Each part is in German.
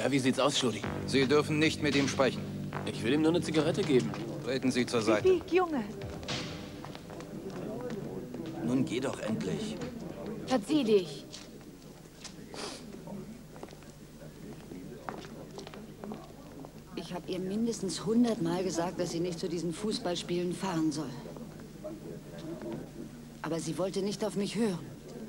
Ja, wie sieht's aus, Shuri? Sie dürfen nicht mit ihm sprechen. Ich will ihm nur eine Zigarette geben. Treten Sie zur Seite. Weg, Junge. Nun geh doch endlich. Verzieh dich. Ich habe ihr mindestens 100-mal gesagt, dass sie nicht zu diesen Fußballspielen fahren soll. Aber sie wollte nicht auf mich hören.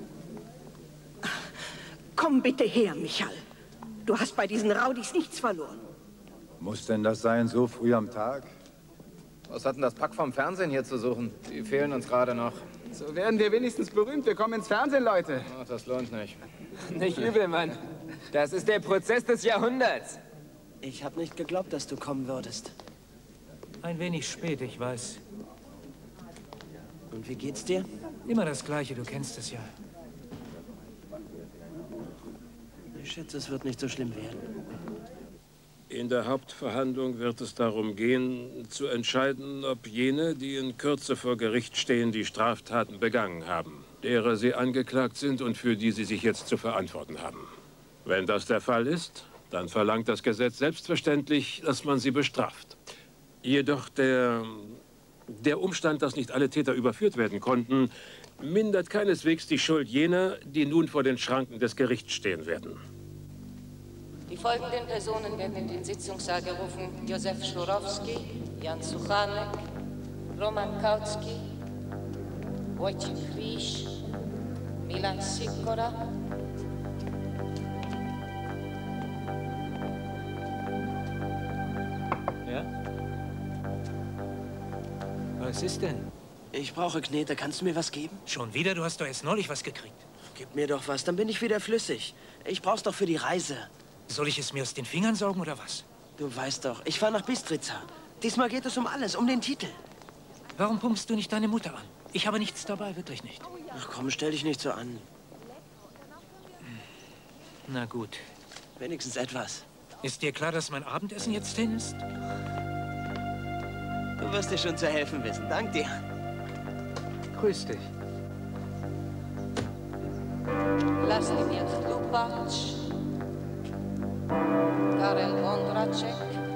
Komm bitte her, Michal. Du hast bei diesen Raudis nichts verloren. Muss denn das sein, so früh am Tag? Was hat denn das Pack vom Fernsehen hier zu suchen? Die fehlen uns gerade noch. So werden wir wenigstens berühmt. Wir kommen ins Fernsehen, Leute. Ach, das lohnt nicht. Nicht übel, Mann. Das ist der Prozess des Jahrhunderts. Ich habe nicht geglaubt, dass du kommen würdest. Ein wenig spät, ich weiß. Und wie geht's dir? Immer das Gleiche, du kennst es ja. Ich schätze, es wird nicht so schlimm werden. In der Hauptverhandlung wird es darum gehen, zu entscheiden, ob jene, die in Kürze vor Gericht stehen, die Straftaten begangen haben, derer sie angeklagt sind und für die sie sich jetzt zu verantworten haben. Wenn das der Fall ist, dann verlangt das Gesetz selbstverständlich, dass man sie bestraft. Jedoch der Umstand, dass nicht alle Täter überführt werden konnten, mindert keineswegs die Schuld jener, die nun vor den Schranken des Gerichts stehen werden. Die folgenden Personen werden in den Sitzungssaal gerufen: Josef Schlurowski, Jan Suchanek, Roman Kautsky, Wojciech Krisch, Milan Sikora. Ja? Was ist denn? Ich brauche Knete. Kannst du mir was geben? Schon wieder? Du hast doch erst neulich was gekriegt. Gib mir doch was, dann bin ich wieder flüssig. Ich brauch's doch für die Reise. Soll ich es mir aus den Fingern saugen oder was? Du weißt doch, ich fahre nach Bistrica. Diesmal geht es um alles, um den Titel. Warum pumpst du nicht deine Mutter an? Ich habe nichts dabei, wirklich nicht. Ach komm, stell dich nicht so an. Na gut. Wenigstens etwas. Ist dir klar, dass mein Abendessen jetzt hin ist? Du wirst dir schon zu helfen wissen. Dank dir. Grüß dich. Lastimir Lupac, Karel Vondracek,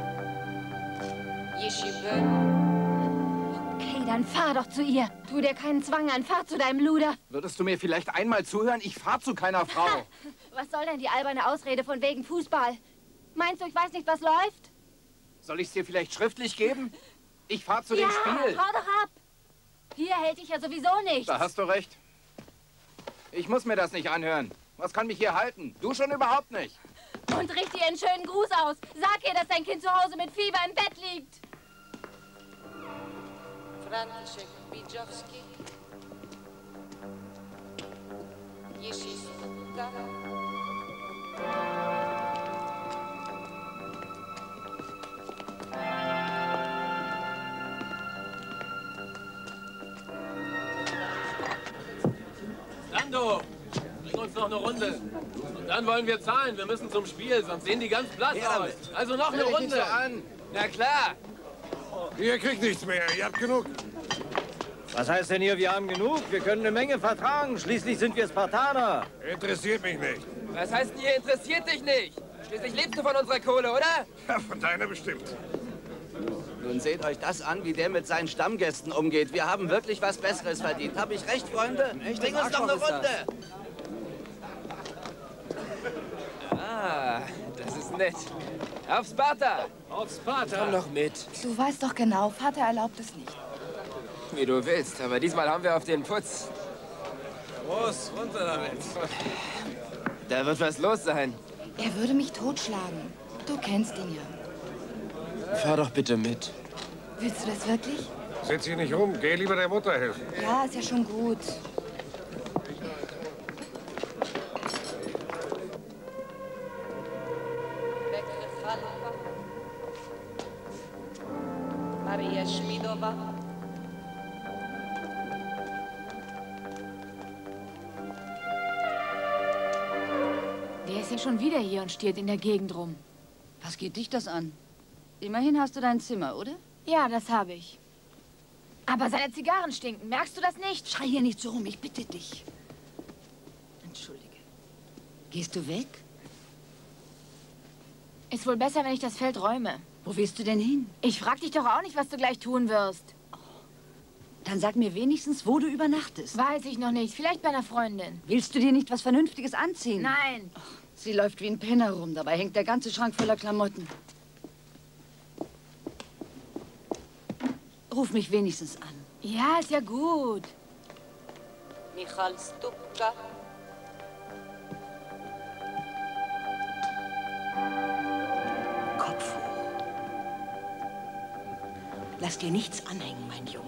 Jiří Böhm. Okay, dann fahr doch zu ihr. Tu dir keinen Zwang an, fahr zu deinem Luder. Würdest du mir vielleicht einmal zuhören? Ich fahr zu keiner Frau. Was soll denn die alberne Ausrede von wegen Fußball? Meinst du, ich weiß nicht, was läuft? Soll ich es dir vielleicht schriftlich geben? Ich fahr zu dem Spiel. Hau doch ab. Hier hält dich ja sowieso nicht. Da hast du recht. Ich muss mir das nicht anhören. Was kann mich hier halten? Du schon überhaupt nicht. Und richte ihr einen schönen Gruß aus. Sag ihr, dass dein Kind zu Hause mit Fieber im Bett liegt. František Bidžovský, Jiří Stuka, Lando, bring uns noch eine Runde. Und dann wollen wir zahlen. Wir müssen zum Spiel, sonst sehen die ganz blass aus. Also noch eine Runde. So an. Na klar. Ihr kriegt nichts mehr, ihr habt genug. Was heißt denn hier, wir haben genug? Wir können eine Menge vertragen. Schließlich sind wir Spartaner. Interessiert mich nicht. Was heißt denn hier, interessiert dich nicht? Schließlich lebst du von unserer Kohle, oder? Ja, von deiner bestimmt. Nun seht euch das an, wie der mit seinen Stammgästen umgeht. Wir haben wirklich was Besseres verdient. Hab ich recht, Freunde? Bring uns doch eine Runde. Ah, das ist nett. Auf Sparta! Auf Sparta! Komm doch mit. Du weißt doch genau, Vater erlaubt es nicht. Wie du willst, aber diesmal haben wir auf den Putz. Los, runter damit. Da wird was los sein. Er würde mich totschlagen. Du kennst ihn ja. Fahr doch bitte mit. Willst du das wirklich? Sitz hier nicht rum. Geh lieber der Mutter helfen. Ja, ist ja schon gut. Bekle Chalpa, Maria Schmidova, Der ist ja schon wieder hier und stiert in der Gegend rum. Was geht dich das an? Immerhin hast du dein Zimmer, oder? Ja, das habe ich. Aber seine Zigarren stinken. Merkst du das nicht? Schrei hier nicht so rum, ich bitte dich. Entschuldige. Gehst du weg? Ist wohl besser, wenn ich das Feld räume. Wo willst du denn hin? Ich frag dich doch auch nicht, was du gleich tun wirst. Dann sag mir wenigstens, wo du übernachtest. Weiß ich noch nicht. Vielleicht bei einer Freundin. Willst du dir nicht was Vernünftiges anziehen? Nein. Ach, sie läuft wie ein Penner rum. Dabei hängt der ganze Schrank voller Klamotten. Ruf mich wenigstens an. Ja, ist ja gut. Michal Stupka. Kopf hoch. Lass dir nichts anhängen, mein Junge.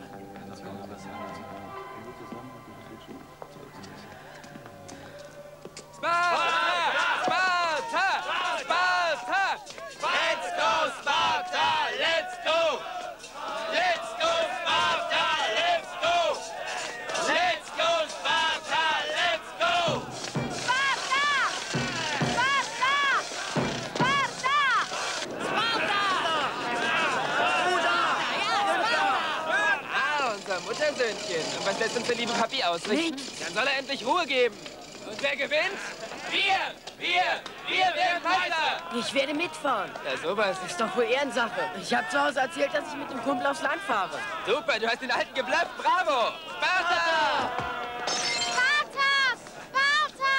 Sparta! Sparta! Sparta! Let's go, Sparta! Let's go! Let's go, Sparta! Let's go! Let's go, Sparta! Let's go! Sparta! Sparta! Sparta! Ah, unser Muttersöhnchen. Und was lässt uns der liebe Papi ausrichten? Dann soll er endlich Ruhe geben. Und wer gewinnt? Wir werden Meister! Ich werde mitfahren. Ja, sowas. Ist doch wohl Ehrensache. Ich habe zu Hause erzählt, dass ich mit dem Kumpel aufs Land fahre. Super, du hast den Alten geblufft. Bravo! Sparta! Sparta! Sparta!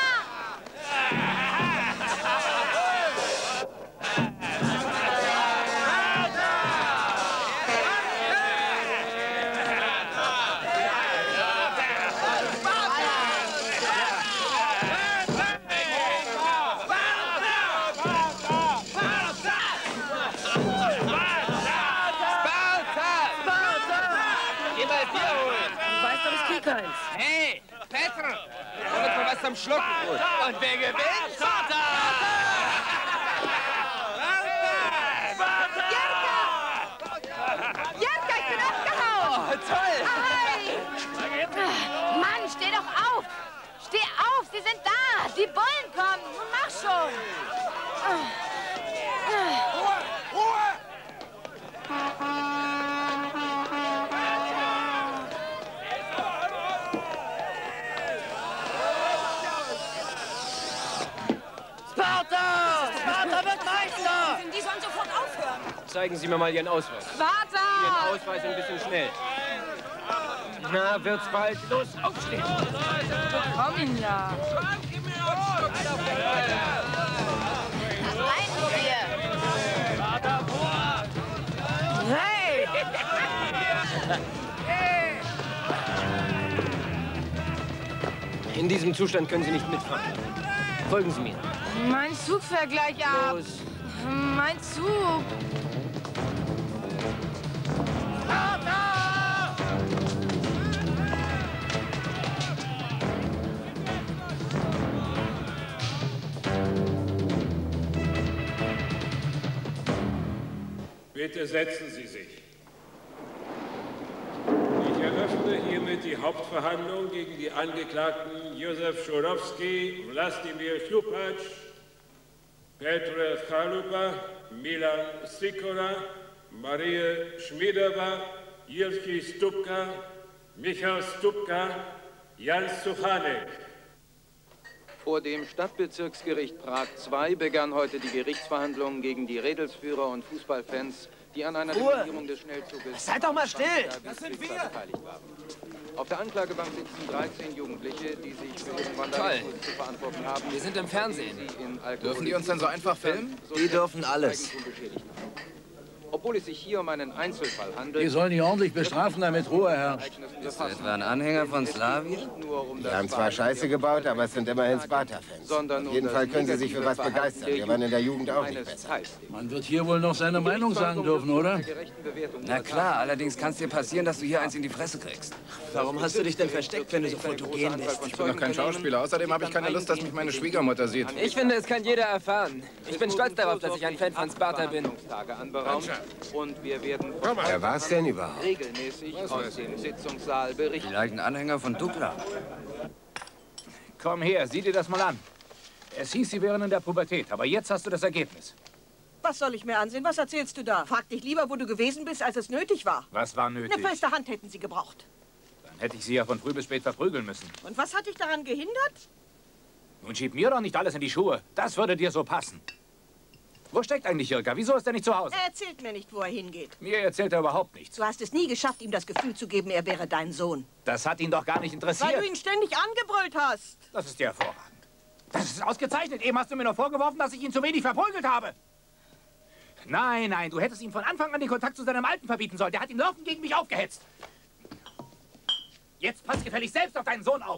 Geh mal Bier holen. Du weißt doch, ich krieg keins. Hey, Petr! Hol uns mal was zum Schlucken. Und wer gewinnt? Sparta! Janka, ich bin abgehauen! Oh, toll! Hi! Mann, steh doch auf! Steh auf, sie sind da! Die Bullen kommen! Nun mach schon! Sparta! Sparta wird Meister! Die sollen sofort aufhören. Zeigen Sie mir mal Ihren Ausweis. Sparta! Ihren Ausweis ein bisschen schnell. Na, wird's bald. Los, aufstehen. Kommen ja! Rein hier! Hey! In diesem Zustand können Sie nicht mitfahren. Folgen Sie mir. Mein Zug fährt gleich ab. Los. Mein Zug. Bitte setzen Sie sich. Ich eröffne hiermit die Hauptverhandlung gegen die Angeklagten Josef Schorowski, Wladimir Šupač, Petr Chalupa, Milan Sikora, Marie Schmidova, Jiří Stupka, Michal Stupka, Jan Suchanek. Vor dem Stadtbezirksgericht Prag II begann heute die Gerichtsverhandlung gegen die Rädelsführer und Fußballfans, die an einer Demolierung des Schnellzuges... Seid doch mal still! Das sind wir! ...beteiligt waren. Auf der Anklagebank sitzen 13 Jugendliche, die sich für den Vandalismus zu verantworten haben. Wir sind im Fernsehen. Dürfen die uns denn so einfach filmen? Die dürfen alles. Obwohl es sich hier um einen Einzelfall handelt... Die sollen die ordentlich bestrafen, damit Ruhe herrscht. Bist du etwa ein Anhänger von Slawi? Die haben zwar Scheiße gebaut, aber es sind immerhin Sparta-Fans. Auf jeden Fall können sie sich für was begeistern. Wir waren in der Jugend auch nicht besser. Man wird hier wohl noch seine Meinung sagen dürfen, oder? Na klar, allerdings kann es dir passieren, dass du hier eins in die Fresse kriegst. Warum hast du dich denn versteckt, wenn du so fotogen bist? Ich bin doch kein Schauspieler. Außerdem habe ich keine Lust, dass mich meine Schwiegermutter sieht. Ich finde, es kann jeder erfahren. Ich bin stolz darauf, dass ich ein Fan von Sparta bin. Und wir werden Wer war es denn überhaupt? regelmäßig aus dem Sitzungssaal berichten. Vielleicht ein Anhänger von Dukla. Komm her, sieh dir das mal an. Es hieß, sie wären in der Pubertät, aber jetzt hast du das Ergebnis. Was soll ich mir ansehen? Was erzählst du da? Frag dich lieber, wo du gewesen bist, als es nötig war. Was war nötig? Eine feste Hand hätten sie gebraucht. Dann hätte ich sie ja von früh bis spät verprügeln müssen. Und was hat dich daran gehindert? Nun schieb mir doch nicht alles in die Schuhe. Das würde dir so passen. Wo steckt eigentlich Jirka? Wieso ist er nicht zu Hause? Er erzählt mir nicht, wo er hingeht. Mir erzählt er überhaupt nichts. Du hast es nie geschafft, ihm das Gefühl zu geben, er wäre dein Sohn. Das hat ihn doch gar nicht interessiert. Weil du ihn ständig angebrüllt hast. Das ist ja hervorragend. Das ist ausgezeichnet. Eben hast du mir noch vorgeworfen, dass ich ihn zu wenig verprügelt habe. Nein, nein, du hättest ihm von Anfang an den Kontakt zu seinem Alten verbieten sollen. Der hat ihn laufend gegen mich aufgehetzt. Jetzt pass gefällig selbst auf deinen Sohn auf.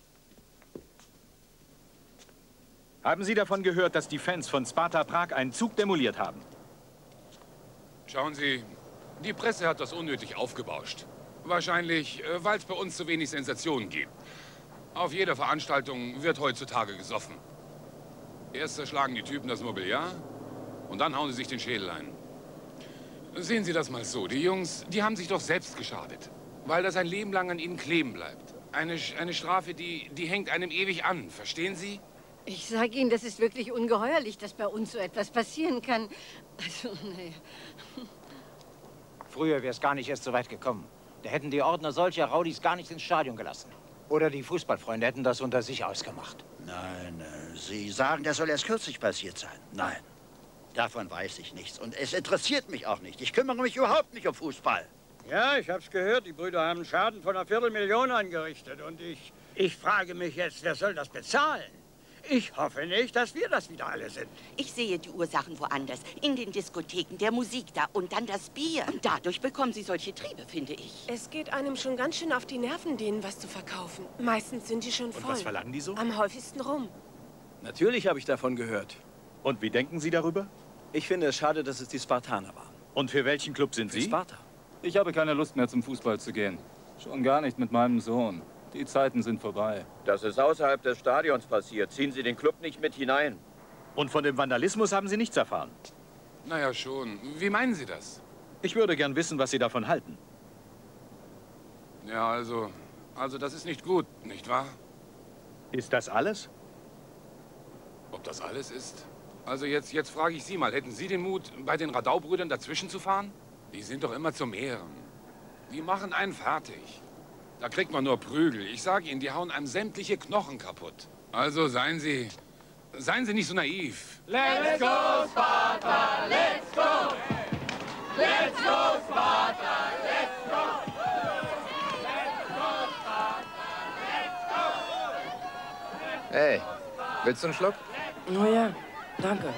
Haben Sie davon gehört, dass die Fans von Sparta Prag einen Zug demoliert haben? Schauen Sie, die Presse hat das unnötig aufgebauscht. Wahrscheinlich, weil es bei uns zu wenig Sensationen gibt. Auf jeder Veranstaltung wird heutzutage gesoffen. Erst zerschlagen die Typen das Mobiliar und dann hauen sie sich den Schädel ein. Sehen Sie das mal so, die Jungs, die haben sich doch selbst geschadet. Weil das ein Leben lang an ihnen kleben bleibt. Eine Strafe, die hängt einem ewig an, verstehen Sie? Ich sage Ihnen, das ist wirklich ungeheuerlich, dass bei uns so etwas passieren kann. Also, naja. Früher wäre es gar nicht erst so weit gekommen. Da hätten die Ordner solcher Raudis gar nicht ins Stadion gelassen. Oder die Fußballfreunde hätten das unter sich ausgemacht. Nein, Sie sagen, das soll erst kürzlich passiert sein. Nein, davon weiß ich nichts. Und es interessiert mich auch nicht. Ich kümmere mich überhaupt nicht um Fußball. Ja, ich hab's gehört. Die Brüder haben Schaden von 250.000 angerichtet. Und ich frage mich jetzt, wer soll das bezahlen? Ich hoffe nicht, dass wir das wieder alle sind. Ich sehe die Ursachen woanders. In den Diskotheken, der Musik da und dann das Bier. Und dadurch bekommen sie solche Triebe, finde ich. Es geht einem schon ganz schön auf die Nerven, denen was zu verkaufen. Meistens sind die schon voll. Und was verlangen die so? Am häufigsten rum. Natürlich habe ich davon gehört. Und wie denken Sie darüber? Ich finde es schade, dass es die Spartaner waren. Und für welchen Club sind Sie? Sparta. Ich habe keine Lust mehr zum Fußball zu gehen. Schon gar nicht mit meinem Sohn. Die Zeiten sind vorbei. Das ist außerhalb des Stadions passiert. Ziehen Sie den Club nicht mit hinein. Und von dem Vandalismus haben Sie nichts erfahren? Naja, schon. Wie meinen Sie das? Ich würde gern wissen, was Sie davon halten. Ja, also das ist nicht gut, nicht wahr? Ist das alles? Ob das alles ist? Also jetzt frage ich Sie mal, hätten Sie den Mut, bei den Radau-Brüdern dazwischen zu fahren? Die sind doch immer zum Ehren. Die machen einen fertig. Da kriegt man nur Prügel. Ich sage Ihnen, die hauen einem sämtliche Knochen kaputt. Also seien Sie nicht so naiv. Let's go, Sparta! Let's go! Let's go, Sparta! Let's go! Let's go, Sparta! Let's go! Hey, willst du einen Schluck? Oh ja, danke.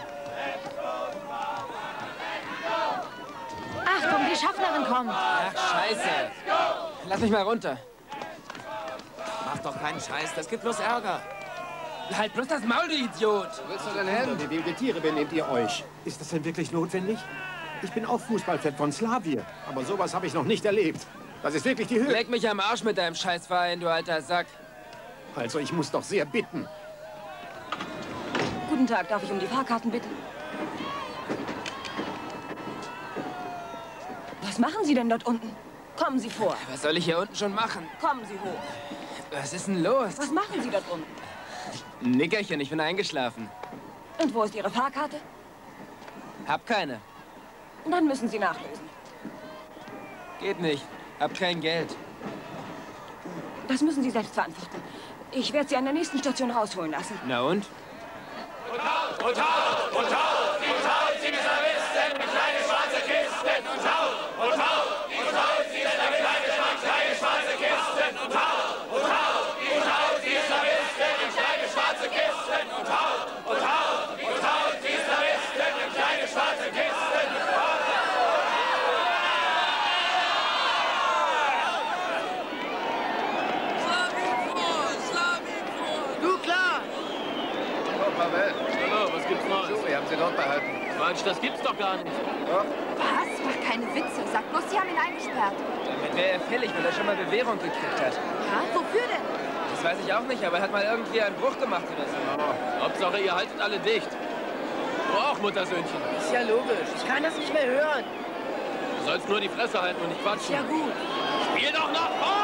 Achtung, die Schaffnerin kommt. Ach, scheiße. Lass mich mal runter. Mach doch keinen Scheiß, das gibt bloß Ärger. Halt bloß das Maul, du Idiot. Willst du denn hin? Wie wilde Tiere benehmt ihr euch? Ist das denn wirklich notwendig? Ich bin auch Fußballfan von Slavia, aber sowas habe ich noch nicht erlebt. Das ist wirklich die Höhe. Leck mich am Arsch mit deinem Scheißverein, du alter Sack. Also, ich muss doch sehr bitten. Guten Tag, darf ich um die Fahrkarten bitten? Was machen Sie denn dort unten? Kommen Sie vor. Was soll ich hier unten schon machen? Kommen Sie hoch. Was ist denn los? Was machen Sie dort unten? Ein Nickerchen, ich bin eingeschlafen. Und wo ist Ihre Fahrkarte? Hab keine. Dann müssen Sie nachlösen. Geht nicht. Hab kein Geld. Das müssen Sie selbst verantworten. Ich werde Sie an der nächsten Station rausholen lassen. Na und? Und Sie Reservisten, kleine schwarze Kisten. Und die kleine schwarze Kisten. Und die Reservisten, kleine schwarze Kisten. Und die Reservisten, kleine schwarze Kisten. Du, klar! Oh, Pavel. Hallo, was gibt's Neues? So, wir haben sie dort behalten. Quatsch, das gibt's doch gar nicht. Doch. Was? Mach keine Witze. Sag bloß, Sie haben ihn eingesperrt. Damit wäre er fällig, weil er schon mal Bewährung gekriegt hat. Ja? Wofür denn? Das weiß ich auch nicht, aber er hat mal irgendwie einen Bruch gemacht oder so. Oh, Hauptsache, ihr haltet alle dicht. Du auch, Muttersöhnchen. Ist ja logisch. Ich kann das nicht mehr hören. Du sollst nur die Fresse halten und nicht quatschen. Ja, gut. Spiel doch nach vorne!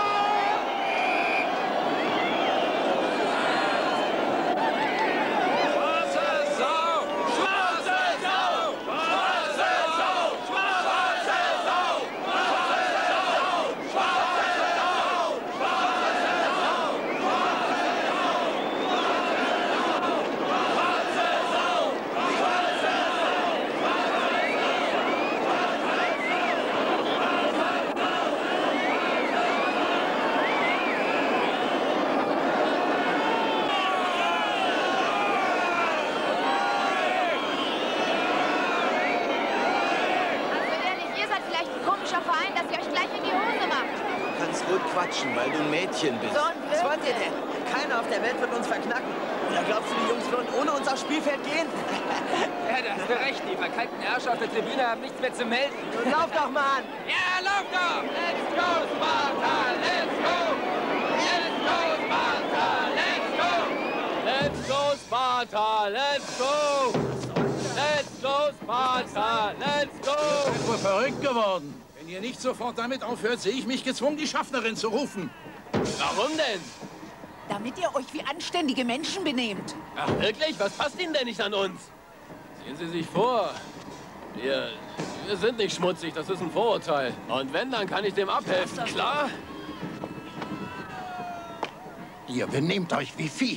Komischer Verein, dass ihr euch gleich in die Hose macht. Du kannst gut quatschen, weil du ein Mädchen bist. So ein Was wollt ihr denn? Keiner auf der Welt wird uns verknacken. Oder glaubst du, die Jungs würden ohne uns aufs Spielfeld gehen? Ja, da hast du recht. Die verkalkten Ärsche auf der Tribüne haben nichts mehr zu melden. Nun lauf doch mal an. Ja, lauf doch! Let's go, Sparta! Let's go! Let's go, Sparta! Let's go! Let's go, Sparta! Let's go! Let's go, Sparta! Let's go! Ihr seid wohl verrückt geworden. Wenn ihr nicht sofort damit aufhört, sehe ich mich gezwungen, die Schaffnerin zu rufen. Warum denn? Damit ihr euch wie anständige Menschen benehmt. Ach, wirklich? Was passt Ihnen denn nicht an uns? Sehen Sie sich vor. Wir sind nicht schmutzig, das ist ein Vorurteil. Und wenn, dann kann ich dem abhelfen, klar? Ihr benehmt euch wie Vieh.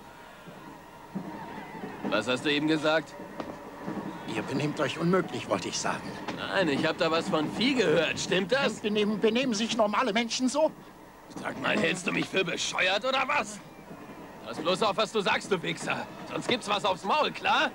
Was hast du eben gesagt? Ihr benehmt euch unmöglich, wollte ich sagen. Nein, ich habe da was von Vieh gehört. Stimmt das? Benehmen sich normale Menschen so? Sag mal, hältst du mich für bescheuert oder was? Pass bloß auf, was du sagst, du Wichser. Sonst gibt's was aufs Maul, klar?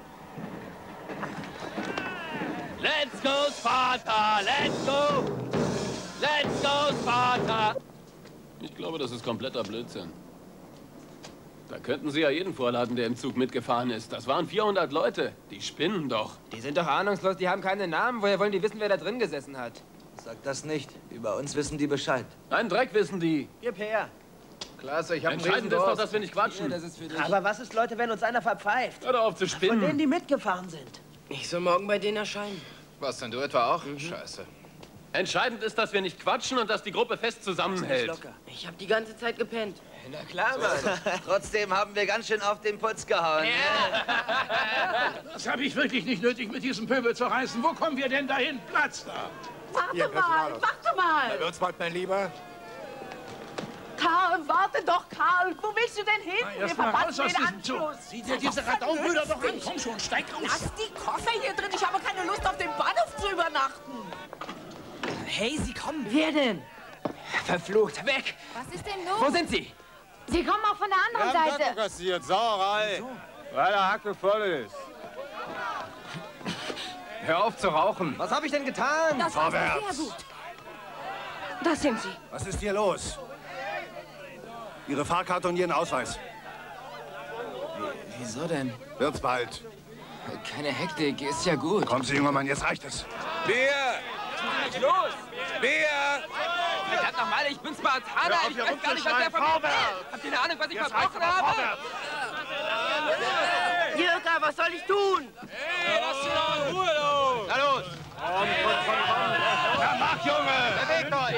Let's go, Sparta! Let's go! Let's go, Sparta! Ich glaube, das ist kompletter Blödsinn. Da könnten Sie ja jeden vorladen, der im Zug mitgefahren ist. Das waren 400 Leute. Die spinnen doch. Die sind doch ahnungslos, die haben keine Namen. Woher wollen die wissen, wer da drin gesessen hat? Sag das nicht. Über uns wissen die Bescheid. Ein Dreck wissen die. Gib her. Klasse, ich hab einen Entscheidend ist doch, dass wir nicht quatschen. Hier, das ist für dich. Aber was ist, Leute, wenn uns einer verpfeift? Hör doch auf zu spinnen. Von denen, die mitgefahren sind. Ich soll morgen bei denen erscheinen. Was denn, du etwa auch? Scheiße. Entscheidend ist, dass wir nicht quatschen und dass die Gruppe fest zusammenhält. Ich habe die ganze Zeit gepennt. Na klar, Mann. Trotzdem haben wir ganz schön auf den Putz gehauen. Das habe ich wirklich nicht nötig, mit diesem Pöbel zu reißen. Wo kommen wir denn dahin? Platz da! Warte mal! Na, wird's bald, mein Lieber? Karl, warte doch, Karl! Wo willst du denn hin? Erst mal raus aus diesem Zug. Sieh dir diese Radaubrüder doch an. Komm schon, steig aus. Lass die Koffer hier drin. Ich habe keine Lust, auf dem Bahnhof zu übernachten. Hey, sie kommen. Wer denn? Verflucht, weg! Was ist denn los? Wo sind sie? Sie kommen auch von der anderen Seite. Kassiert, Sauerei. Weil der Hacke voll ist. Hör auf zu rauchen. Was habe ich denn getan? Das war sehr gut. Da sind sie. Was ist hier los? Ihre Fahrkarte und Ihren Ausweis. Wieso denn? Wird's bald. Keine Hektik, ist ja gut. Kommen Sie, junger Mann, jetzt reicht es. Bier! Was ist los? Bier! Verdammt nochmal, ich bin Spartaner. Ich weiß gar nicht, was der von mir will. Habt ihr eine Ahnung, was ich verbrochen habe? Jürgen, was soll ich tun? Hey, lass sie doch in Ruhe, du! Na los! Na mach, Junge! Bewegt euch!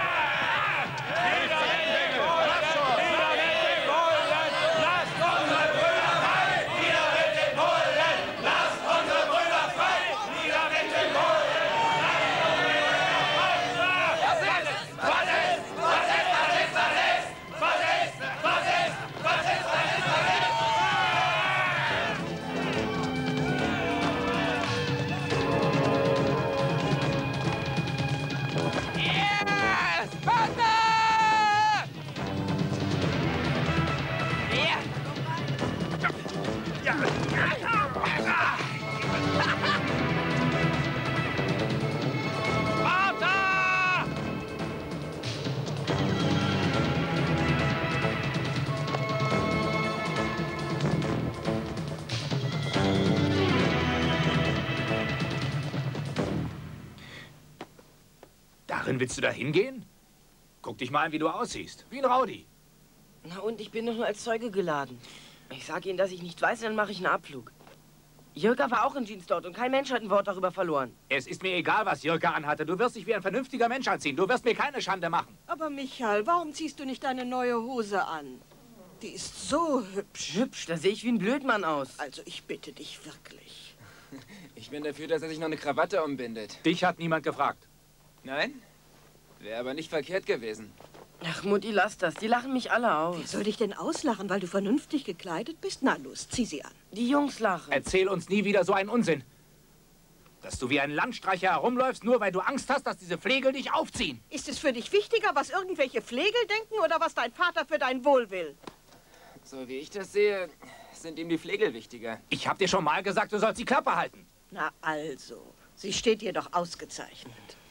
Darin willst du da hingehen? Guck dich mal an, wie du aussiehst. Wie ein Rowdy. Na und, ich bin doch nur als Zeuge geladen. Ich sage Ihnen, dass ich nicht weiß, dann mache ich einen Abflug. Jürgen war auch in Jeans dort und kein Mensch hat ein Wort darüber verloren. Es ist mir egal, was Jürgen anhatte. Du wirst dich wie ein vernünftiger Mensch anziehen. Du wirst mir keine Schande machen. Aber Michael, warum ziehst du nicht deine neue Hose an? Die ist so hübsch. Hübsch? Da sehe ich wie ein Blödmann aus. Also ich bitte dich wirklich. Ich bin dafür, dass er sich noch eine Krawatte umbindet. Dich hat niemand gefragt. Nein? Wäre aber nicht verkehrt gewesen. Ach, Mutti, lass das. Die lachen mich alle aus. Wer soll dich denn auslachen, weil du vernünftig gekleidet bist? Na los, zieh sie an. Die Jungs lachen. Erzähl uns nie wieder so einen Unsinn. Dass du wie ein Landstreicher herumläufst, nur weil du Angst hast, dass diese Flegel dich aufziehen. Ist es für dich wichtiger, was irgendwelche Flegel denken oder was dein Vater für dein Wohl will? So wie ich das sehe, sind ihm die Flegel wichtiger. Ich hab dir schon mal gesagt, du sollst die Klappe halten. Na also, sie steht dir doch ausgezeichnet.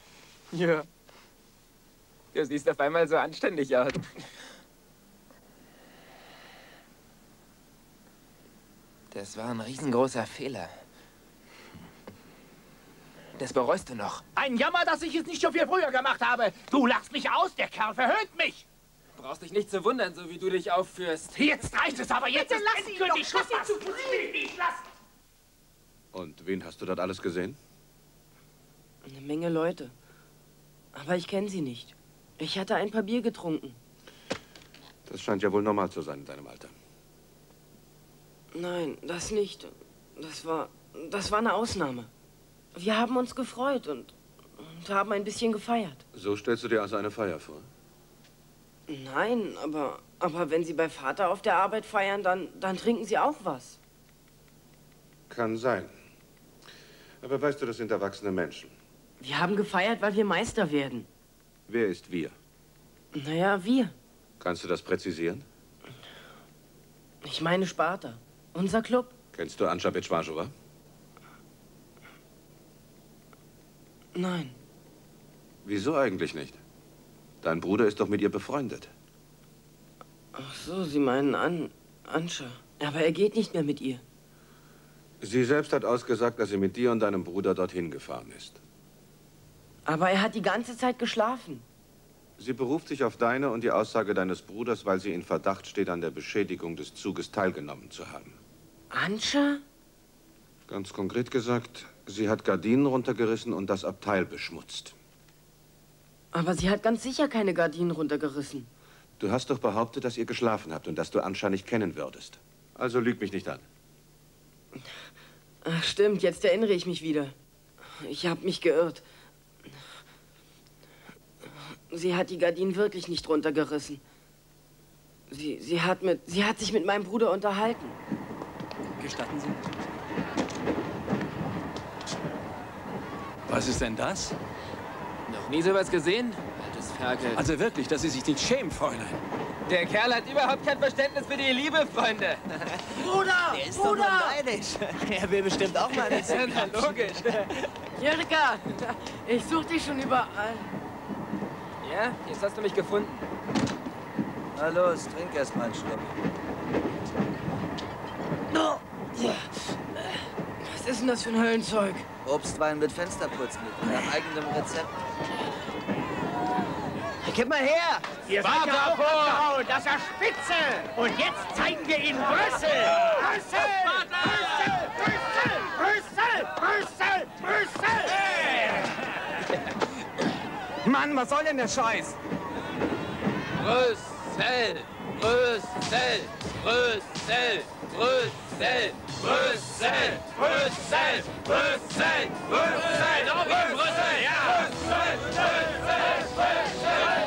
Ja. Du siehst auf einmal so anständig aus. Das war ein riesengroßer Fehler. Das bereust du noch. Ein Jammer, dass ich es nicht schon viel früher gemacht habe. Du lachst mich aus, der Kerl verhöhnt mich. Du brauchst dich nicht zu wundern, so wie du dich aufführst. Jetzt reicht es aber, jetzt ist lass ihn doch, endgültig Schluss. lass ihn zu Ich will nicht lassen. Und wen hast du dort alles gesehen? Eine Menge Leute. Aber ich kenne sie nicht. Ich hatte ein paar Bier getrunken. Das scheint ja wohl normal zu sein in deinem Alter. Nein, das nicht. Das war eine Ausnahme. Wir haben uns gefreut und haben ein bisschen gefeiert. So stellst du dir also eine Feier vor? Nein, aber wenn Sie bei Vater auf der Arbeit feiern, dann trinken Sie auch was. Kann sein. Aber weißt du, das sind erwachsene Menschen. Wir haben gefeiert, weil wir Meister werden. Wer ist wir? Naja, wir. Kannst du das präzisieren? Ich meine Sparta. Unser Club. Kennst du Anja Betschwajowa? Nein. Wieso eigentlich nicht? Dein Bruder ist doch mit ihr befreundet. Ach so, Sie meinen Anja. Aber er geht nicht mehr mit ihr. Sie selbst hat ausgesagt, dass sie mit dir und deinem Bruder dorthin gefahren ist. Aber er hat die ganze Zeit geschlafen. Sie beruft sich auf deine und die Aussage deines Bruders, weil sie in Verdacht steht, an der Beschädigung des Zuges teilgenommen zu haben. Anja? Ganz konkret gesagt, sie hat Gardinen runtergerissen und das Abteil beschmutzt. Aber sie hat ganz sicher keine Gardinen runtergerissen. Du hast doch behauptet, dass ihr geschlafen habt und dass du Anja nicht kennen würdest. Also lüg mich nicht an. Ach, stimmt, jetzt erinnere ich mich wieder. Ich habe mich geirrt. Sie hat die Gardinen wirklich nicht runtergerissen. Sie hat sich mit meinem Bruder unterhalten. Gestatten Sie? Was ist denn das? Noch nie sowas gesehen? Altes Ferkel. Also wirklich, dass Sie sich nicht schämen, Fräulein. Der Kerl hat überhaupt kein Verständnis für die Liebe, Freunde. Bruder! Der ist doch nur neidisch. Er will bestimmt auch mal eine Zigarette. Na, logisch. Jirka, ich suche dich schon überall. Ja, jetzt hast du mich gefunden. Na los, trink erst mal einen Schluck. Was ist denn das für ein Höllenzeug? Obstwein mit Fensterputzmittel, nach eigenem Rezept. Gib mal her! Ihr seid ja auch abgehauen, das ist ja Spitze! Und jetzt zeigen wir Ihnen Brüssel! Brüssel! Brüssel! Brüssel! Brüssel! Brüssel! Mann, was soll denn der Scheiß? Brüssel! Brüssel! Brüssel! Brüssel! Brüssel! Brüssel! Brüssel! Brüssel! Auf in Brüssel! Ja! Brüssel! Brüssel! Brüssel!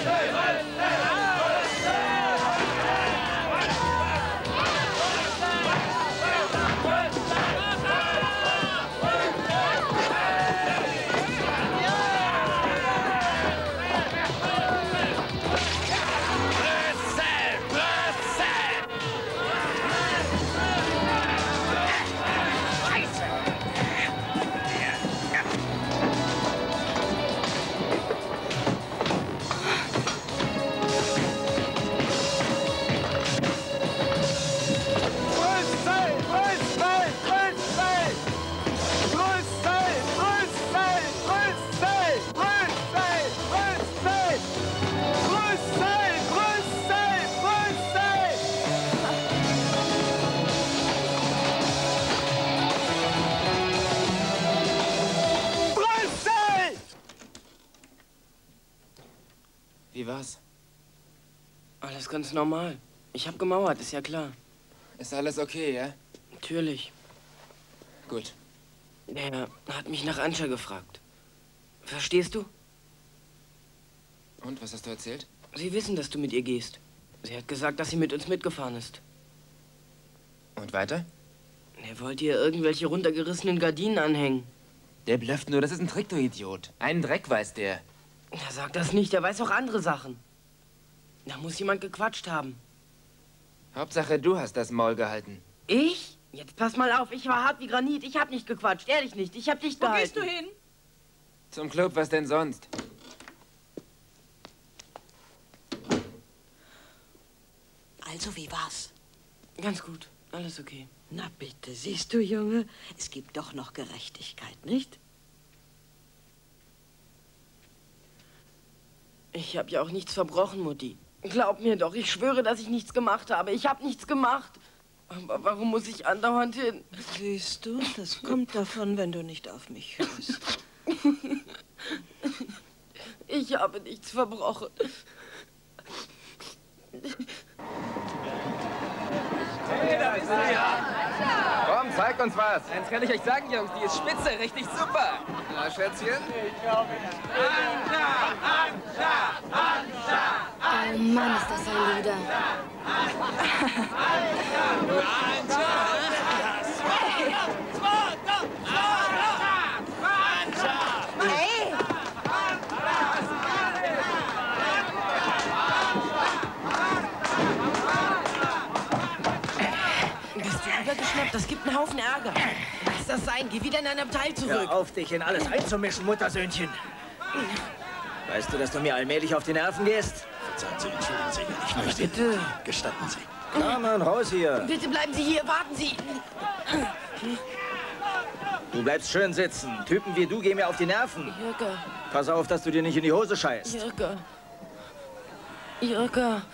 Wie war's? Alles ganz normal. Ich habe gemauert, ist ja klar. Ist alles okay, ja? Natürlich. Gut. Der hat mich nach Anja gefragt. Verstehst du? Und, was hast du erzählt? Sie wissen, dass du mit ihr gehst. Sie hat gesagt, dass sie mit uns mitgefahren ist. Und weiter? Er wollte ihr irgendwelche runtergerissenen Gardinen anhängen. Der blöfft nur, das ist ein Trick, du Idiot. Einen Dreck weiß der. Er sagt das nicht, er weiß auch andere Sachen. Da muss jemand gequatscht haben. Hauptsache, du hast das Maul gehalten. Ich? Jetzt pass mal auf, ich war hart wie Granit. Ich hab nicht gequatscht, ehrlich nicht. Ich hab dich gehalten. Wo gehst du hin? Zum Club, was denn sonst? Also, wie war's? Ganz gut. Alles okay. Na bitte, siehst du, Junge? Es gibt doch noch Gerechtigkeit, nicht? Ich habe ja auch nichts verbrochen, Mutti. Glaub mir doch, ich schwöre, dass ich nichts gemacht habe. Ich habe nichts gemacht. Aber warum muss ich andauernd hin? Siehst du, das kommt davon, wenn du nicht auf mich hörst. Ich habe nichts verbrochen. Hey, da bist du ja. Komm, zeig uns was. Eins kann ich euch sagen, Jungs, die ist spitze, richtig super. Na, Schätzchen? Oh Mann, ist das ein Luder. Hey! Bist du übergeschnappt? Das gibt einen Haufen Ärger. Lass das sein. Geh wieder in dein Abteil zurück. Hör auf, dich in alles einzumischen, Muttersöhnchen. Weißt du, dass du mir allmählich auf die Nerven gehst? Verzeihen Sie, entschuldigen Sie. Ich möchte... Bitte. Gestatten Sie. Komm mal raus hier. Bitte bleiben Sie hier. Warten Sie. Du bleibst schön sitzen. Typen wie du gehen mir auf die Nerven. Jirka. Pass auf, dass du dir nicht in die Hose scheißt. Jirka. Jirka.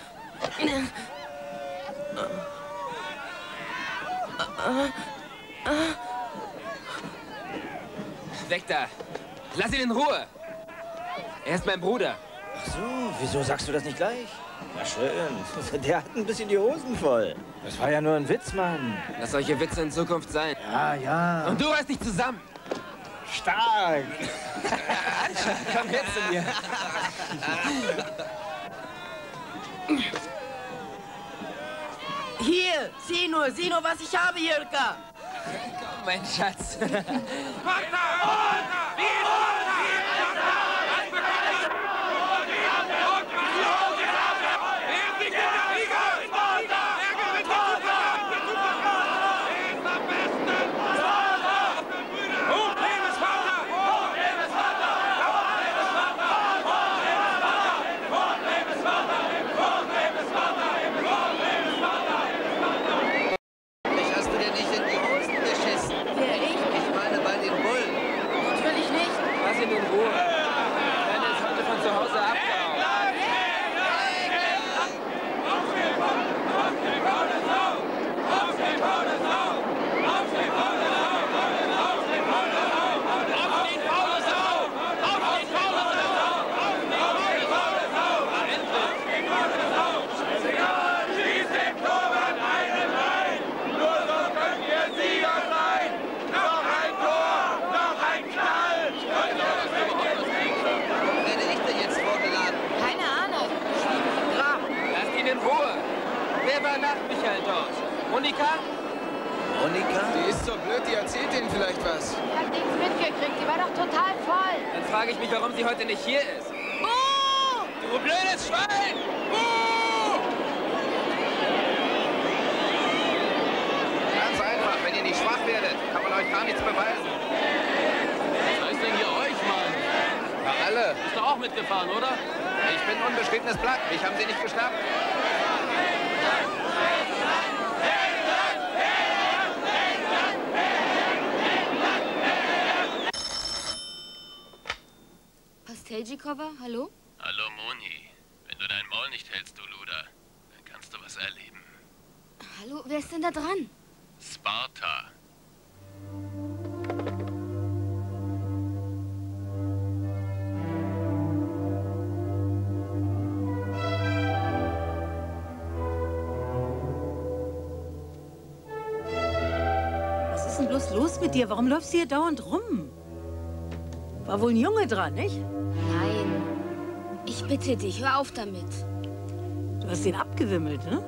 Weg da. Lass ihn in Ruhe. Er ist mein Bruder. Ach so, wieso sagst du das nicht gleich? Na schön. Der hat ein bisschen die Hosen voll. Das war ja nur ein Witz, Mann. Lass solche Witze in Zukunft sein. Ja, ja. Und du reißt dich zusammen. Stark. Komm her zu mir. Hier, sieh nur, was ich habe, Jirka. Komm, mein Schatz. Monika? Monika? Die ist so blöd, die erzählt Ihnen vielleicht was. Ich hab nichts mitgekriegt, die war doch total voll. Dann frage ich mich, warum sie heute nicht hier ist. Buh! Du blödes Schwein! Buh! Ganz einfach, wenn ihr nicht schwach werdet, kann man euch gar nichts beweisen. Was heißt denn hier euch, Mann? Ja, alle. Bist du auch mitgefahren, oder? Ich bin unbeschriebenes Blatt. Mich haben sie nicht geschnappt. Pastelji-Cover, hallo? Hallo, Moni. Wenn du dein Maul nicht hältst, du Luder, dann kannst du was erleben. Hallo, wer ist denn da dran? Sparta. Was ist denn bloß los mit dir? Warum läufst du hier dauernd rum? War wohl ein Junge dran, nicht? Nein. Ich bitte dich, hör auf damit. Du hast ihn abgewimmelt, ne?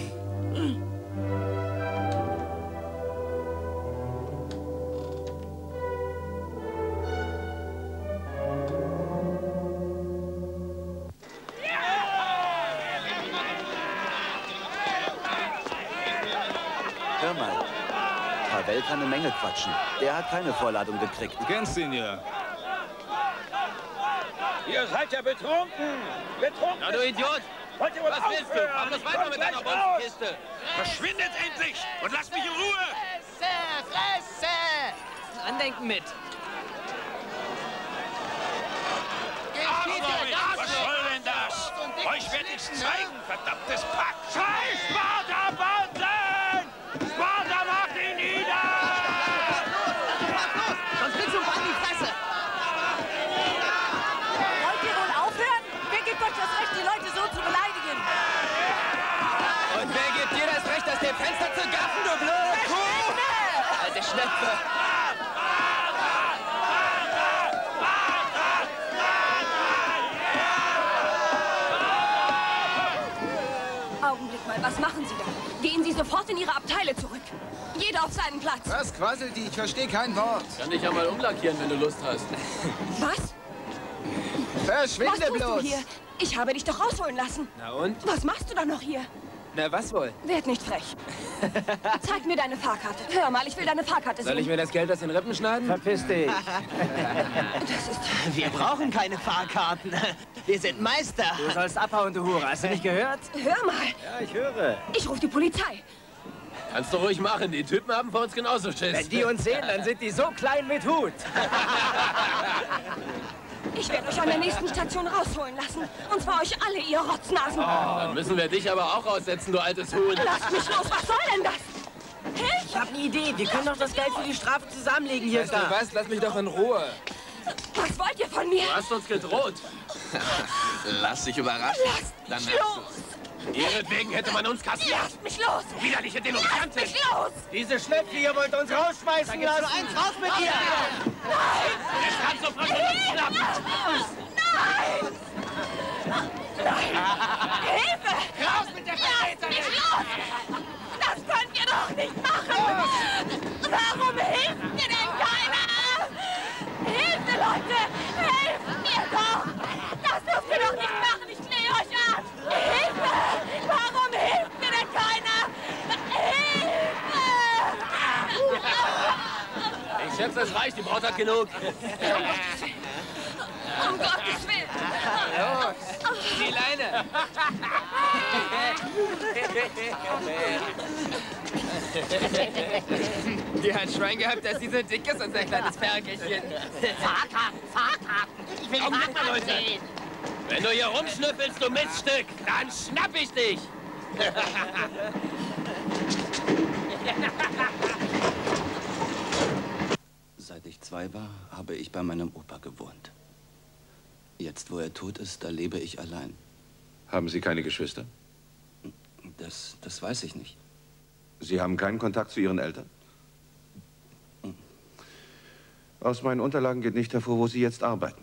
Hör mal. Pavel kann eine Menge quatschen. Der hat keine Vorladung gekriegt. Du kennst ihn ja. Ihr seid ja betrunken! Betrunken! Na, du Idiot! Wollt ihr wohl Was willst du? Mach das weiter mit deiner Bolzenkiste! Verschwindet endlich und lasst mich in Ruhe! Fresse! Andenken mit. Was soll denn das? Euch werde ich's zeigen, verdammtes Pack! Scheiß Sparta-Banden! Sparta macht ihn nieder! Sonst kriegst du an die Fresse! Wollt ihr wohl aufhören? Wer gibt euch das Recht, die Leute so zu beleidigen? Und wer gibt dir das Recht, aus dem Fenster zu gaffen, du blöde Kuh? Alte Schnepfe! Augenblick mal, was machen Sie da? Gehen Sie sofort in Ihre Abteile zurück. Jeder auf seinen Platz. Was quasselt die? Ich verstehe kein Wort. Kann dich ja mal umlackieren, wenn du Lust hast. Was? Verschwinde Was tust bloß! du hier? Ich habe dich doch rausholen lassen. Na und? Was machst du da noch hier? Na, was wohl? Werd nicht frech. Zeig mir deine Fahrkarte. Hör mal, ich will deine Fahrkarte sehen. Soll ich mir das Geld aus den Rippen schneiden? Verpiss dich. Wir brauchen keine Fahrkarten. Wir sind Meister. Du sollst abhauen, du Hure. Hast du nicht gehört? Hör mal. Ja, ich höre. Ich rufe die Polizei. Kannst du ruhig machen. Die Typen haben vor uns genauso Schiss. Wenn die uns sehen, dann sind die so klein mit Hut. Ich werde euch an der nächsten Station rausholen lassen. Und zwar euch alle, ihr Rotznasen. Dann müssen wir dich aber auch aussetzen, du altes Huhn. Lasst mich los. Was soll denn das? Hilfe! Ich habe eine Idee. Wir können doch das Geld für die Strafe zusammenlegen hier. Weißt du was? Lass mich doch in Ruhe. Was wollt ihr von mir? Du hast uns gedroht. Lass dich überraschen. Lasst mich los! Ihretwegen hätte man uns kassiert. Lasst mich los! Widerliche Lasst Denunzianten. mich los! Diese Schnepfe hier wollt uns rausschmeißen lassen. Nur eins raus mit dir! Es kann so frisch klappen. Nein! Nein! Hilfe! Raus mit der Lasst mich los! Das könnt ihr doch nicht machen! Warum hilft mir denn keiner? Hilfe, Leute! Helft mir doch! Das dürft ihr doch nicht machen! Ich flehe euch an! Hilfe! Warum hilft mir denn keiner? Hilfe! Ich schätze, es reicht. Die Braut hat genug. Um Gottes Willen! Los! Die Leine! Die hat Schwein gehabt, dass sie so dick ist, unser kleines Ferkelchen. Fahrkarten, Fahrkarten. Ich will die Fahrkarten sehen. Wenn du hier rumschnüffelst, du Miststück, dann schnapp ich dich. Seit ich 2 war, habe ich bei meinem Opa gewohnt. Jetzt, wo er tot ist, da lebe ich allein. Haben Sie keine Geschwister? Das weiß ich nicht. Sie haben keinen Kontakt zu Ihren Eltern? Aus meinen Unterlagen geht nicht hervor, wo Sie jetzt arbeiten.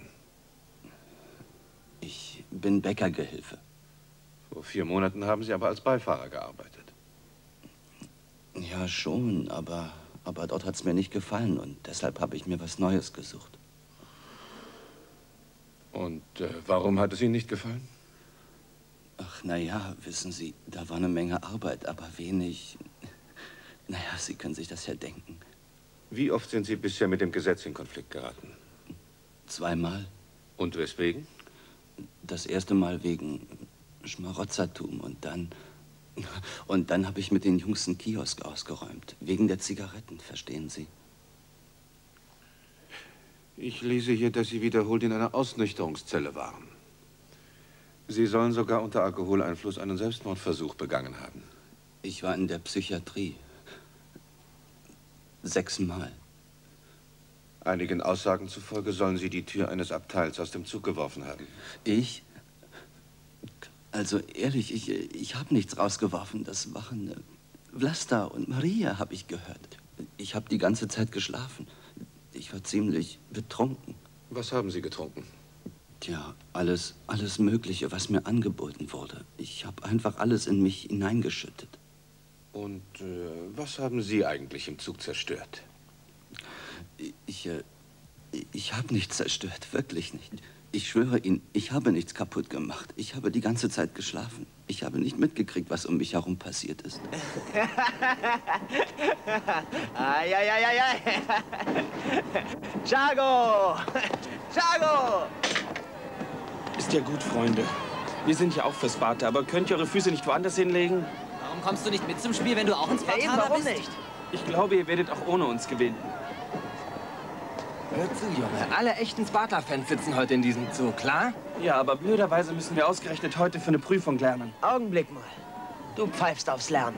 Ich bin Bäckergehilfe. Vor 4 Monaten haben Sie aber als Beifahrer gearbeitet. Ja, schon, aber dort hat es mir nicht gefallen und deshalb habe ich mir was Neues gesucht. Und warum hat es Ihnen nicht gefallen? Ach, na ja, wissen Sie, da war eine Menge Arbeit, aber wenig... Naja, Sie können sich das ja denken. Wie oft sind Sie bisher mit dem Gesetz in Konflikt geraten? 2 Mal. Und weswegen? Das erste Mal wegen Schmarotzertum und dann habe ich mit den Jungs einen Kiosk ausgeräumt. Wegen der Zigaretten, verstehen Sie? Ich lese hier, dass Sie wiederholt in einer Ausnüchterungszelle waren. Sie sollen sogar unter Alkoholeinfluss einen Selbstmordversuch begangen haben. Ich war in der Psychiatrie. 6 Mal. Einigen Aussagen zufolge sollen Sie die Tür eines Abteils aus dem Zug geworfen haben. Ich? Also ehrlich, ich habe nichts rausgeworfen. Das waren Vlasta und Maria, habe ich gehört. Ich habe die ganze Zeit geschlafen. Ich war ziemlich betrunken. Was haben Sie getrunken? Tja, alles Mögliche, was mir angeboten wurde. Ich habe einfach alles in mich hineingeschüttet. Und was haben Sie eigentlich im Zug zerstört? Ich habe nichts zerstört, wirklich nicht. Ich schwöre Ihnen, ich habe nichts kaputt gemacht. Ich habe die ganze Zeit geschlafen. Ich habe nicht mitgekriegt, was um mich herum passiert ist. Ai, ai, ai, ai, ai. Thiago! Thiago! Ist ja gut, Freunde. Wir sind ja auch für Sparta, aber könnt ihr eure Füße nicht woanders hinlegen? Warum kommst du nicht mit zum Spiel, wenn du auch ein Spartaner bist? Warum nicht? Ich glaube, ihr werdet auch ohne uns gewinnen. Hör zu, Junge. Alle echten Sparta-Fans sitzen heute in diesem Zug, klar? Ja, aber blöderweise müssen wir ausgerechnet heute für eine Prüfung lernen. Augenblick mal. Du pfeifst aufs Lernen.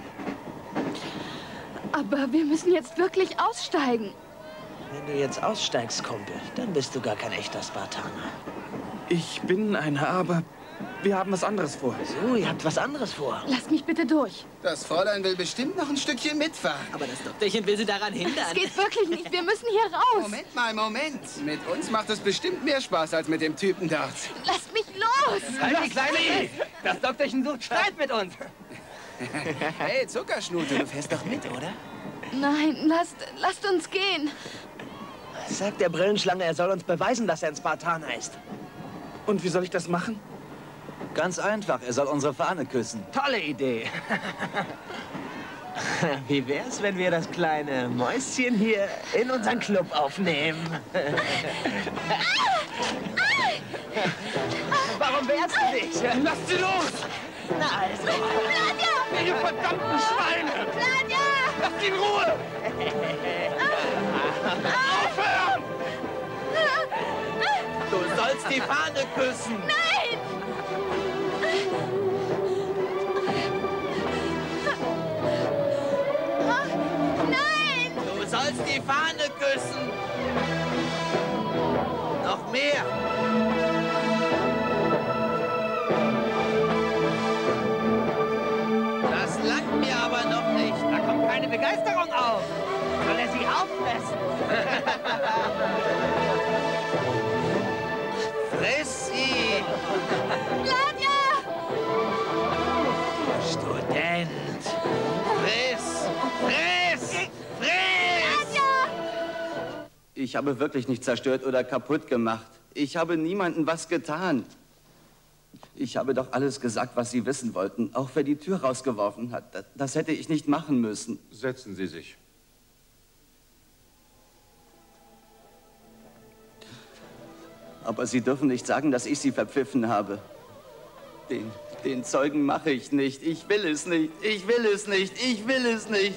Aber wir müssen jetzt wirklich aussteigen. Wenn du jetzt aussteigst, Kumpel, dann bist du gar kein echter Spartaner. Ich bin einer, aber wir haben was anderes vor. So, ihr habt was anderes vor. Lass mich bitte durch. Das Fräulein will bestimmt noch ein Stückchen mitfahren. Aber das Doktorchen will sie daran hindern. Das geht wirklich nicht. Wir müssen hier raus. Moment mal, Moment. Mit uns macht es bestimmt mehr Spaß als mit dem Typen dort. Lasst mich los! Halt die Kleine I! Das Doktorchen sucht Streit mit uns. Hey, Zuckerschnute, du fährst doch mit, oder? Nein, lasst uns gehen. Sagt der Brillenschlange, er soll uns beweisen, dass er ein Spartaner ist. Und wie soll ich das machen? Ganz einfach, er soll unsere Fahne küssen. Tolle Idee. Wie wär's, wenn wir das kleine Mäuschen hier in unseren Club aufnehmen? Warum wehrst du dich? Lass sie los! Na also. Nadja! Ihr verdammten Schweine! Nadja! Lasst ihn in Ruhe! Aufhören! Du sollst die Fahne küssen! Nein! Nein! Du sollst die Fahne küssen! Noch mehr! Das langt mir aber noch nicht. Da kommt keine Begeisterung auf. Soll er sie auffressen? Friss sie! Nadja! Student! Friss! Friss! Friss! Nadja! Ich habe wirklich nicht zerstört oder kaputt gemacht. Ich habe niemandem was getan. Ich habe doch alles gesagt, was Sie wissen wollten, auch wer die Tür rausgeworfen hat. Das hätte ich nicht machen müssen. Setzen Sie sich. Aber Sie dürfen nicht sagen, dass ich Sie verpfiffen habe. Den Zeugen mache ich nicht. Ich will es nicht. Ich will es nicht. Ich will es nicht.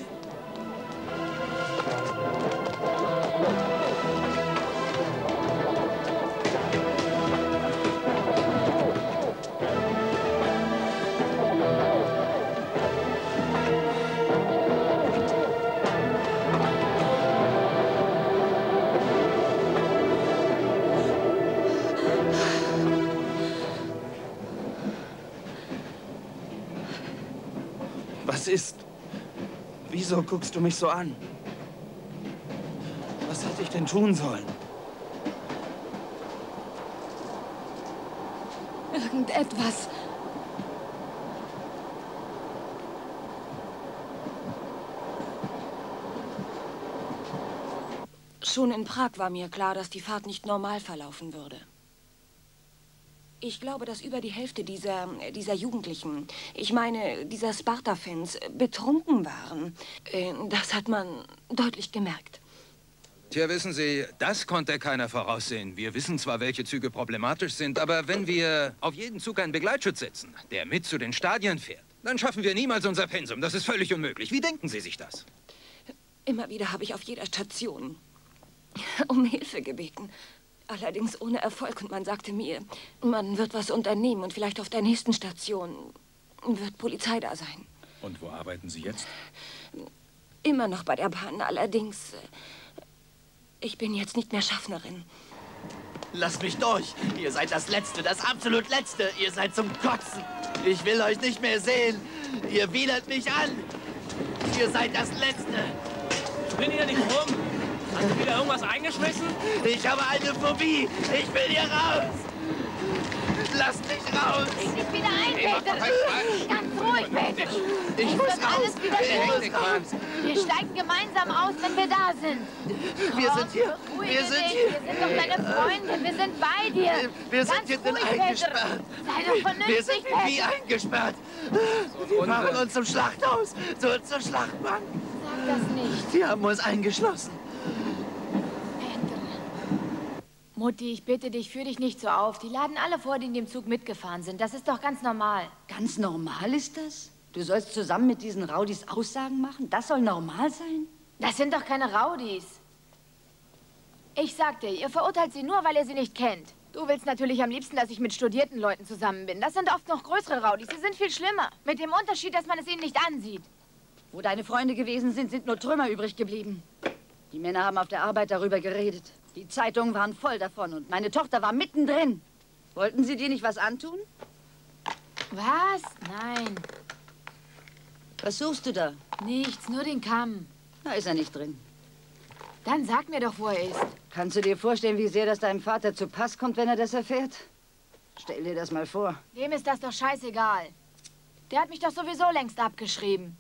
Was ist? Wieso guckst du mich so an? Was hätte ich denn tun sollen? Irgendetwas. Schon in Prag war mir klar, dass die Fahrt nicht normal verlaufen würde. Ich glaube, dass über die Hälfte dieser Jugendlichen, ich meine, dieser Sparta-Fans, betrunken waren. Das hat man deutlich gemerkt. Tja, wissen Sie, das konnte keiner voraussehen. Wir wissen zwar, welche Züge problematisch sind, aber wenn wir auf jeden Zug einen Begleitschutz setzen, der mit zu den Stadien fährt, dann schaffen wir niemals unser Pensum. Das ist völlig unmöglich. Wie denken Sie sich das? Immer wieder habe ich auf jeder Station um Hilfe gebeten. Allerdings ohne Erfolg. Und man sagte mir, man wird was unternehmen und vielleicht auf der nächsten Station wird Polizei da sein. Und wo arbeiten Sie jetzt? Immer noch bei der Bahn. Allerdings, ich bin jetzt nicht mehr Schaffnerin. Lasst mich durch! Ihr seid das Letzte, das absolut Letzte! Ihr seid zum Kotzen! Ich will euch nicht mehr sehen! Ihr widert mich an! Ihr seid das Letzte! Spring hier nicht rum! Hast du wieder irgendwas eingeschmissen? Ich habe eine Phobie! Ich will hier raus! Lasst mich raus! Leg dich wieder ein, Peter! Ganz ruhig, Peter! Ich muss wird alles raus! wieder gut. Wir steigen gemeinsam aus, wenn wir da sind. Wir sind hier! Wir sind hier! Wir sind doch deine Freunde! Wir sind bei dir! Wir sind hier drin eingesperrt! Sei doch vernünftig, Wir sind Peter! wie eingesperrt! Wir fahren uns zum Schlachthaus! Zur Schlachtbank! Sag das nicht! Sie haben uns eingeschlossen! Mutti, ich bitte dich, führ dich nicht so auf. Die laden alle vor, die in dem Zug mitgefahren sind. Das ist doch ganz normal. Ganz normal ist das? Du sollst zusammen mit diesen Rowdies Aussagen machen? Das soll normal sein? Das sind doch keine Rowdies. Ich sag dir, ihr verurteilt sie nur, weil ihr sie nicht kennt. Du willst natürlich am liebsten, dass ich mit studierten Leuten zusammen bin. Das sind oft noch größere Rowdies. Sie sind viel schlimmer. Mit dem Unterschied, dass man es ihnen nicht ansieht. Wo deine Freunde gewesen sind, sind nur Trümmer übrig geblieben. Die Männer haben auf der Arbeit darüber geredet. Die Zeitungen waren voll davon und meine Tochter war mittendrin. Wollten sie dir nicht was antun? Was? Nein. Was suchst du da? Nichts, nur den Kamm. Da ist er nicht drin. Dann sag mir doch, wo er ist. Kannst du dir vorstellen, wie sehr das deinem Vater zu Pass kommt, wenn er das erfährt? Stell dir das mal vor. Dem ist das doch scheißegal. Der hat mich doch sowieso längst abgeschrieben.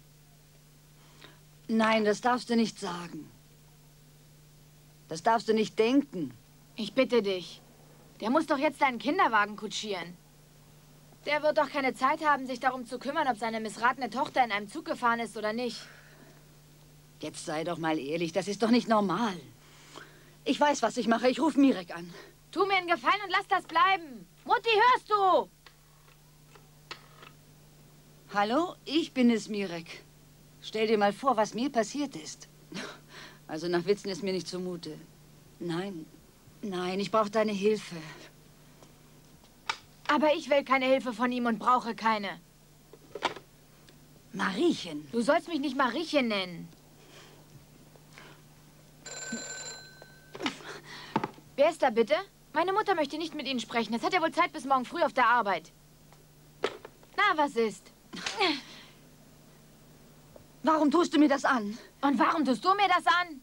Nein, das darfst du nicht sagen. Das darfst du nicht denken. Ich bitte dich. Der muss doch jetzt deinen Kinderwagen kutschieren. Der wird doch keine Zeit haben, sich darum zu kümmern, ob seine missratene Tochter in einem Zug gefahren ist oder nicht. Jetzt sei doch mal ehrlich, das ist doch nicht normal. Ich weiß, was ich mache. Ich rufe Mirek an. Tu mir einen Gefallen und lass das bleiben. Mutti, hörst du? Hallo, ich bin es, Mirek. Stell dir mal vor, was mir passiert ist. Also nach Witzen ist mir nicht zumute. Nein, nein, ich brauche deine Hilfe. Aber ich will keine Hilfe von ihm und brauche keine. Mariechen. Du sollst mich nicht Mariechen nennen. Wer ist da bitte? Meine Mutter möchte nicht mit Ihnen sprechen. Es hat ja wohl Zeit bis morgen früh auf der Arbeit. Na, was ist? Warum tust du mir das an? Und warum tust du mir das an?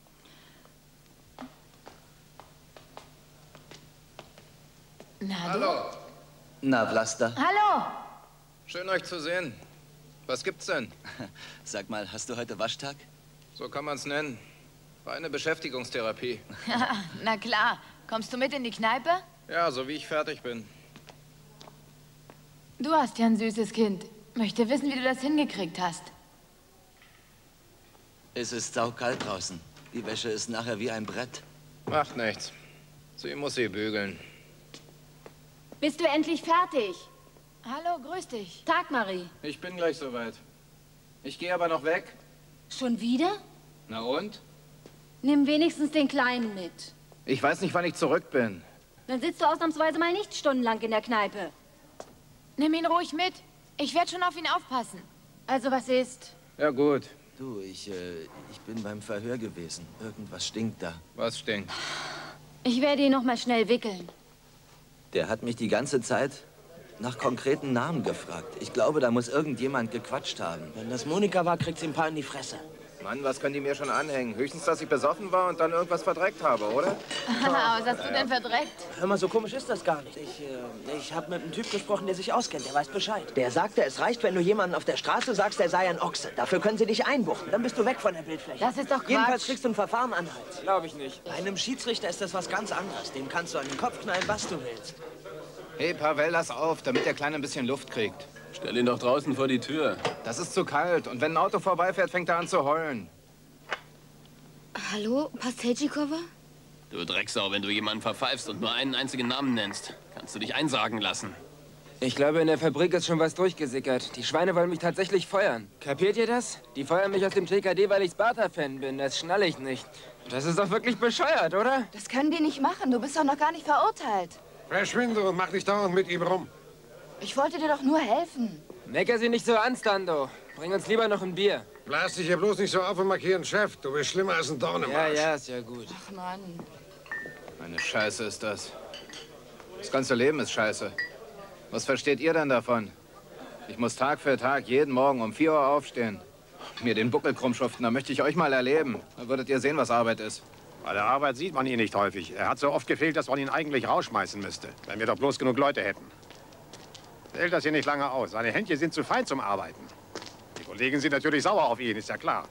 Na, du? Hallo. Na, Vlasta. Hallo. Schön, euch zu sehen. Was gibt's denn? Sag mal, hast du heute Waschtag? So kann man's nennen. Reine Beschäftigungstherapie. Na klar. Kommst du mit in die Kneipe? Ja, so wie ich fertig bin. Du hast ja ein süßes Kind. Möchte wissen, wie du das hingekriegt hast. Es ist saukalt draußen. Die Wäsche ist nachher wie ein Brett. Macht nichts. Sie muss sie bügeln. Bist du endlich fertig? Hallo, grüß dich. Tag, Marie. Ich bin gleich soweit. Ich gehe aber noch weg. Schon wieder? Na und? Nimm wenigstens den Kleinen mit. Ich weiß nicht, wann ich zurück bin. Dann sitzt du ausnahmsweise mal nicht stundenlang in der Kneipe. Nimm ihn ruhig mit. Ich werde schon auf ihn aufpassen. Also, was ist? Ja, gut. Du, ich bin beim Verhör gewesen. Irgendwas stinkt da. Was stinkt? Ich werde ihn noch mal schnell wickeln. Der hat mich die ganze Zeit nach konkreten Namen gefragt. Ich glaube, da muss irgendjemand gequatscht haben. Wenn das Monika war, kriegt sie ein paar in die Fresse. Mann, was können die mir schon anhängen? Höchstens, dass ich besoffen war und dann irgendwas verdreckt habe, oder? Was hast du denn verdreckt? Hör mal, so komisch ist das gar nicht. Ich habe mit einem Typ gesprochen, der sich auskennt, der weiß Bescheid. Der sagte, es reicht, wenn du jemanden auf der Straße sagst, er sei ein Ochse. Dafür können sie dich einbuchten, dann bist du weg von der Bildfläche. Das ist doch Quatsch. Jedenfalls kriegst du ein Verfahren an den Hals. Glaube ich nicht. Bei einem Schiedsrichter ist das was ganz anderes. Dem kannst du an den Kopf knallen, was du willst. Hey, Pavel, lass auf, damit der Kleine ein bisschen Luft kriegt. Stell ihn doch draußen vor die Tür. Das ist zu kalt und wenn ein Auto vorbeifährt, fängt er an zu heulen. Hallo, Pastelchikova? Du Drecksau, wenn du jemanden verpfeifst und nur einen einzigen Namen nennst, kannst du dich einsagen lassen. Ich glaube, in der Fabrik ist schon was durchgesickert. Die Schweine wollen mich tatsächlich feuern. Kapiert ihr das? Die feuern mich aus dem TKD, weil ich Sparta-Fan bin. Das schnall ich nicht. Das ist doch wirklich bescheuert, oder? Das können die nicht machen. Du bist doch noch gar nicht verurteilt. Verschwinde und mach nicht dauernd mit ihm rum. Ich wollte dir doch nur helfen. Mecker sie nicht so an, Stando. Bring uns lieber noch ein Bier. Blas dich hier bloß nicht so auf und markier einen Chef. Du bist schlimmer als ein Dorn im Arsch. Ja, ist ja gut. Ach, Mann. Eine Scheiße ist das. Das ganze Leben ist scheiße. Was versteht ihr denn davon? Ich muss Tag für Tag jeden Morgen um 4 Uhr aufstehen. Mir den Buckel krumm schuften, da möchte ich euch mal erleben. Dann würdet ihr sehen, was Arbeit ist. Bei der Arbeit sieht man ihn nicht häufig. Er hat so oft gefehlt, dass man ihn eigentlich rausschmeißen müsste. Wenn wir doch bloß genug Leute hätten. Hält das hier nicht lange aus. Seine Händchen sind zu fein zum Arbeiten. Die Kollegen sind natürlich sauer auf ihn, ist ja klar.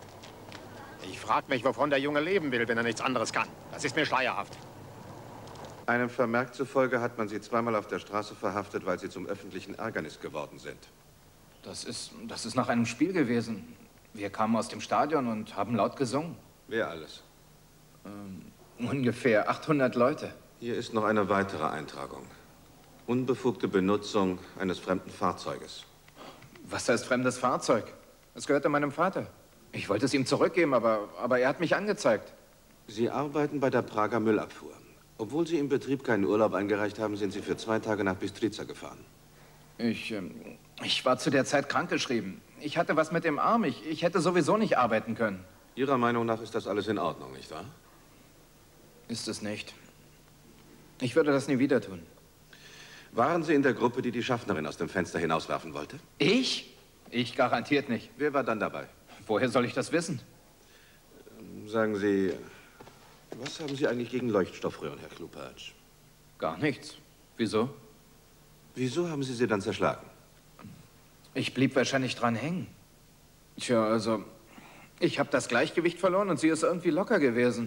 Ich frage mich, wovon der Junge leben will, wenn er nichts anderes kann. Das ist mir schleierhaft. Einem Vermerk zufolge hat man sie zweimal auf der Straße verhaftet, weil sie zum öffentlichen Ärgernis geworden sind. Das ist nach einem Spiel gewesen. Wir kamen aus dem Stadion und haben laut gesungen. Wer alles? Ungefähr 800 Leute. Hier ist noch eine weitere Eintragung. Unbefugte Benutzung eines fremden Fahrzeuges. Was heißt fremdes Fahrzeug? Es gehörte meinem Vater. Ich wollte es ihm zurückgeben, aber er hat mich angezeigt. Sie arbeiten bei der Prager Müllabfuhr. Obwohl Sie im Betrieb keinen Urlaub eingereicht haben, sind Sie für 2 Tage nach Bistrica gefahren. Ich war zu der Zeit krankgeschrieben. Ich hatte was mit dem Arm. Ich hätte sowieso nicht arbeiten können. Ihrer Meinung nach ist das alles in Ordnung, nicht wahr? Ist es nicht. Ich würde das nie wieder tun. Waren Sie in der Gruppe, die die Schaffnerin aus dem Fenster hinauswerfen wollte? Ich? Ich garantiert nicht. Wer war dann dabei? Woher soll ich das wissen? Sagen Sie, was haben Sie eigentlich gegen Leuchtstoffröhren, Herr Klupatsch? Gar nichts. Wieso? Wieso haben Sie sie dann zerschlagen? Ich blieb wahrscheinlich dran hängen. Tja, also, ich habe das Gleichgewicht verloren und sie ist irgendwie locker gewesen.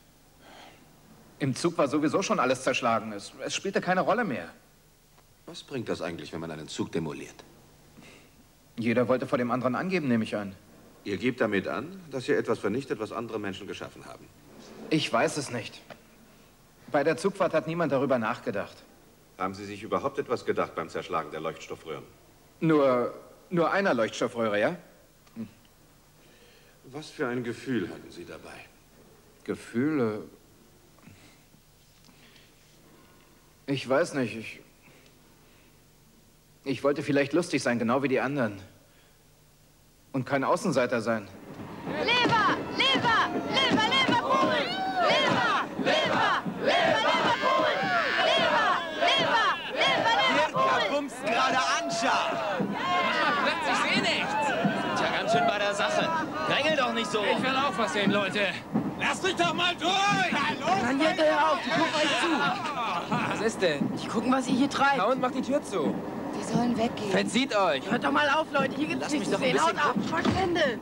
Im Zug war sowieso schon alles zerschlagen. Es spielte keine Rolle mehr. Was bringt das eigentlich, wenn man einen Zug demoliert? Jeder wollte vor dem anderen angeben, nehme ich an. Ihr gebt damit an, dass ihr etwas vernichtet, was andere Menschen geschaffen haben. Ich weiß es nicht. Bei der Zugfahrt hat niemand darüber nachgedacht. Haben Sie sich überhaupt etwas gedacht beim Zerschlagen der Leuchtstoffröhren? Nur einer Leuchtstoffröhre, ja? Was für ein Gefühl hatten Sie dabei? Gefühle? Ich weiß nicht. Ich wollte vielleicht lustig sein, genau wie die anderen. Und kein Außenseiter sein. Leber! Leber! Leber! Leberkuchen! Leber! Leber! Leber! Leberkuchen! Leber! Leber! Leber! Leberkuchen! Bumst gerade Anscha! Plötzlich sehe nichts. Sind ja ganz schön bei der Sache. Drängel doch nicht so. Ich will auch was sehen, Leute. Lass dich doch mal durch! Dann geht der auf, die gucken euch zu. Was ist denn? Die gucken, was ihr hier treibt. Na und macht die Tür zu. Wir sollen weggehen. Verzieht euch. Hört doch mal auf, Leute. Hier gibt's nichts zu sehen. Haut ab, verschwindet.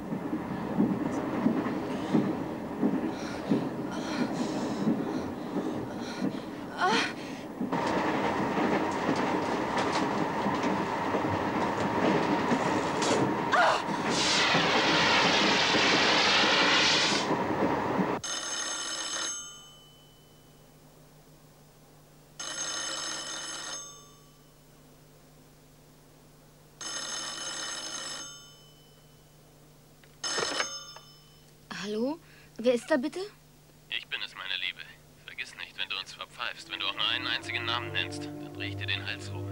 Hallo? Wer ist da bitte? Ich bin es, meine Liebe. Vergiss nicht, wenn du uns verpfeifst, wenn du auch nur einen einzigen Namen nennst, dann dreh ich dir den Hals rum.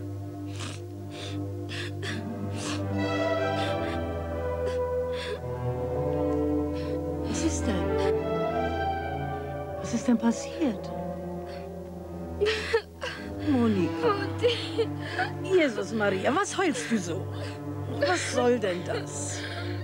Was ist denn? Was ist denn passiert? Monika. Mutti. Jesus Maria, was heulst du so? Was soll denn das?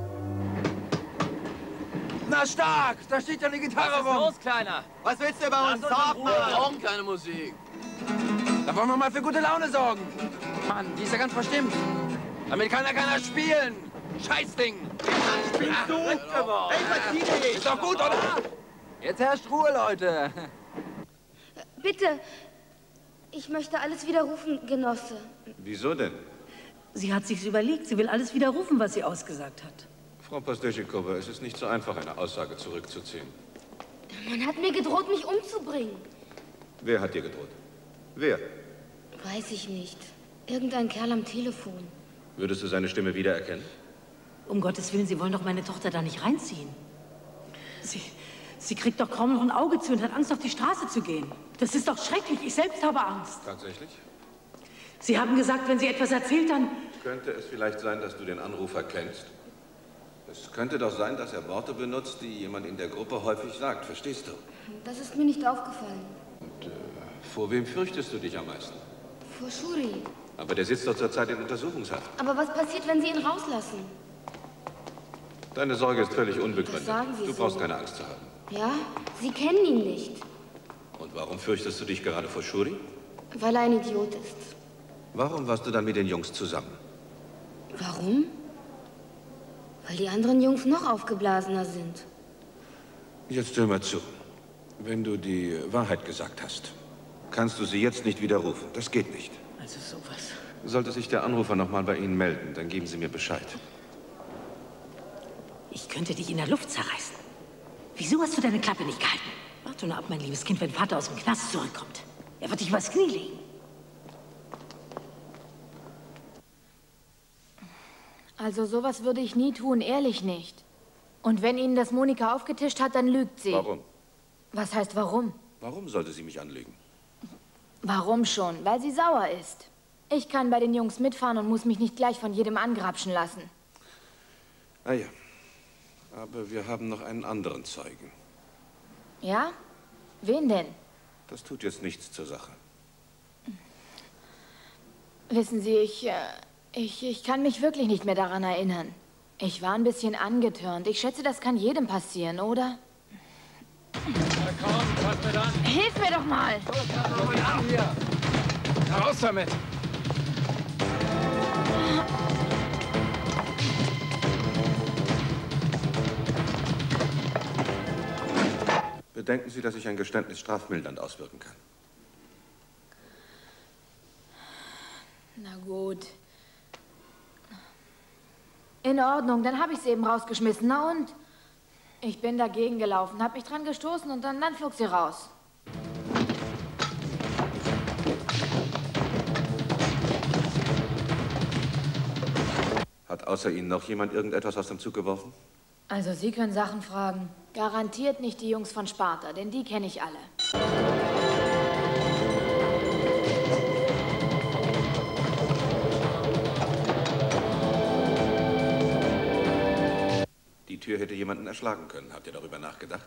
Na stark, da steht ja eine Gitarre rum. Was ist los, Kleiner? Was willst du bei uns? Sag Wir mal. brauchen keine Musik. Da wollen wir mal für gute Laune sorgen. Mann, die ist ja ganz verstimmt. Damit kann ja keiner spielen. Scheißding. Spielst du? Ey, verzieh dich. Ist doch gut, oder? Jetzt herrscht Ruhe, Leute. Bitte. Ich möchte alles widerrufen, Genosse. Wieso denn? Sie hat sich's überlegt. Sie will alles widerrufen, was sie ausgesagt hat. Frau Pastechikova, es ist nicht so einfach, eine Aussage zurückzuziehen. Man hat mir gedroht, mich umzubringen. Wer hat dir gedroht? Wer? Weiß ich nicht. Irgendein Kerl am Telefon. Würdest du seine Stimme wiedererkennen? Um Gottes Willen, Sie wollen doch meine Tochter da nicht reinziehen. Sie kriegt doch kaum noch ein Auge zu und hat Angst, auf die Straße zu gehen. Das ist doch schrecklich. Ich selbst habe Angst. Tatsächlich? Sie haben gesagt, wenn sie etwas erzählt, dann... Könnte es vielleicht sein, dass du den Anrufer kennst? Es könnte doch sein, dass er Worte benutzt, die jemand in der Gruppe häufig sagt. Verstehst du? Das ist mir nicht aufgefallen. Und vor wem fürchtest du dich am meisten? Vor Shuri. Aber der sitzt doch zurzeit in Untersuchungshaft. Aber was passiert, wenn Sie ihn rauslassen? Deine Sorge ist völlig unbegründet. Das sagen Sie Du so. brauchst keine Angst zu haben. Ja? Sie kennen ihn nicht. Und warum fürchtest du dich gerade vor Shuri? Weil er ein Idiot ist. Warum warst du dann mit den Jungs zusammen? Warum? Weil die anderen Jungs noch aufgeblasener sind. Jetzt hör mal zu. Wenn du die Wahrheit gesagt hast, kannst du sie jetzt nicht widerrufen. Das geht nicht. Also sowas. Sollte sich der Anrufer noch mal bei Ihnen melden, dann geben Sie mir Bescheid. Ich könnte dich in der Luft zerreißen. Wieso hast du deine Klappe nicht gehalten? Warte nur ab, mein liebes Kind, wenn Vater aus dem Knast zurückkommt. Er wird dich übers Knie legen. Also sowas würde ich nie tun, ehrlich nicht. Und wenn Ihnen das Monika aufgetischt hat, dann lügt sie. Warum? Was heißt warum? Warum sollte sie mich anlügen? Warum schon? Weil sie sauer ist. Ich kann bei den Jungs mitfahren und muss mich nicht gleich von jedem angrapschen lassen. Ah ja. Aber wir haben noch einen anderen Zeugen. Ja? Wen denn? Das tut jetzt nichts zur Sache. Wissen Sie, ich kann mich wirklich nicht mehr daran erinnern. Ich war ein bisschen angetörnt. Ich schätze, das kann jedem passieren, oder? Na komm, fass mir an. Hilf mir doch mal! Raus damit! Bedenken Sie, dass sich ein Geständnis strafmildernd auswirken kann. Na gut. In Ordnung, dann habe ich sie eben rausgeschmissen. Na und? Ich bin dagegen gelaufen, habe mich dran gestoßen und dann flog sie raus. Hat außer Ihnen noch jemand irgendetwas aus dem Zug geworfen? Also Sie können Sachen fragen. Garantiert nicht die Jungs von Sparta, denn die kenne ich alle. Die Tür hätte jemanden erschlagen können. Habt ihr darüber nachgedacht?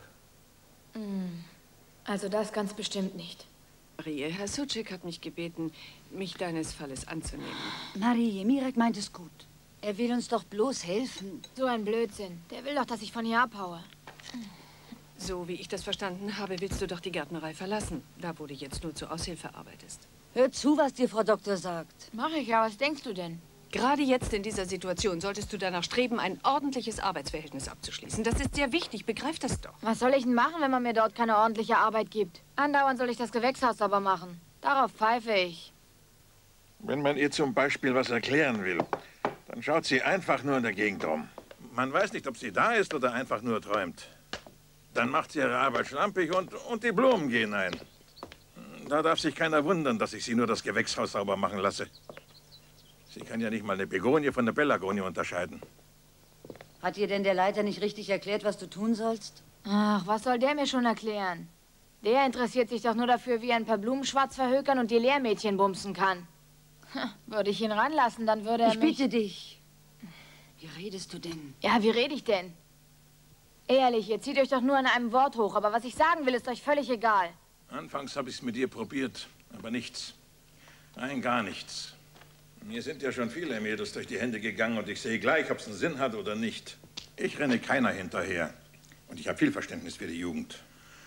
Also das ganz bestimmt nicht. Marie, Herr Suchik hat mich gebeten, mich deines Falles anzunehmen. Marie, Mirek meint es gut. Er will uns doch bloß helfen. So ein Blödsinn. Der will doch, dass ich von hier abhaue. So wie ich das verstanden habe, willst du doch die Gärtnerei verlassen, da wo du jetzt nur zur Aushilfe arbeitest. Hör zu, was dir Frau Doktor sagt. Mach ich ja. Was denkst du denn? Gerade jetzt in dieser Situation solltest du danach streben, ein ordentliches Arbeitsverhältnis abzuschließen. Das ist sehr wichtig, begreif das doch. Was soll ich denn machen, wenn man mir dort keine ordentliche Arbeit gibt? Andauernd soll ich das Gewächshaus sauber machen. Darauf pfeife ich. Wenn man ihr zum Beispiel was erklären will, dann schaut sie einfach nur in der Gegend rum. Man weiß nicht, ob sie da ist oder einfach nur träumt. Dann macht sie ihre Arbeit schlampig und die Blumen gehen ein. Da darf sich keiner wundern, dass ich sie nur das Gewächshaus sauber machen lasse. Sie kann ja nicht mal eine Begonie von der Pelargonie unterscheiden. Hat dir denn der Leiter nicht richtig erklärt, was du tun sollst? Ach, was soll der mir schon erklären? Der interessiert sich doch nur dafür, wie er ein paar Blumen schwarz verhökern und die Lehrmädchen bumsen kann. Würde ich ihn ranlassen, dann würde er Ich bitte dich. Wie redest du denn? Ja, wie rede ich denn? Ehrlich, ihr zieht euch doch nur an einem Wort hoch, aber was ich sagen will, ist euch völlig egal. Anfangs habe ich es mit ihr probiert, aber nichts. Nein, gar nichts. Mir sind ja schon viele Mädels durch die Hände gegangen und ich sehe gleich, ob es einen Sinn hat oder nicht. Ich renne keiner hinterher. Und ich habe viel Verständnis für die Jugend.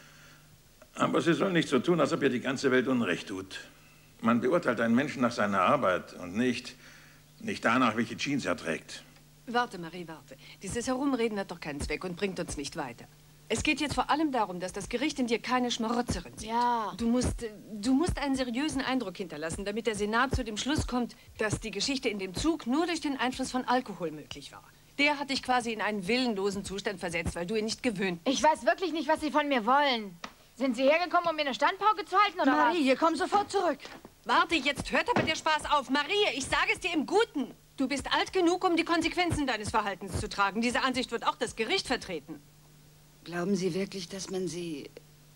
Aber sie soll nicht so tun, als ob ihr die ganze Welt Unrecht tut. Man beurteilt einen Menschen nach seiner Arbeit und nicht danach, welche Jeans er trägt. Warte, Marie, warte. Dieses Herumreden hat doch keinen Zweck und bringt uns nicht weiter. Es geht jetzt vor allem darum, dass das Gericht in dir keine Schmarotzerin sieht. Ja. Du musst einen seriösen Eindruck hinterlassen, damit der Senat zu dem Schluss kommt, dass die Geschichte in dem Zug nur durch den Einfluss von Alkohol möglich war. Der hat dich quasi in einen willenlosen Zustand versetzt, weil du ihn nicht gewöhnt bist. Ich weiß wirklich nicht, was Sie von mir wollen. Sind Sie hergekommen, um mir eine Standpauke zu halten, oder Marie, komm sofort zurück. Warte, jetzt hört aber der Spaß auf. Marie, ich sage es dir im Guten. Du bist alt genug, um die Konsequenzen deines Verhaltens zu tragen. Diese Ansicht wird auch das Gericht vertreten. Glauben Sie wirklich, dass man sie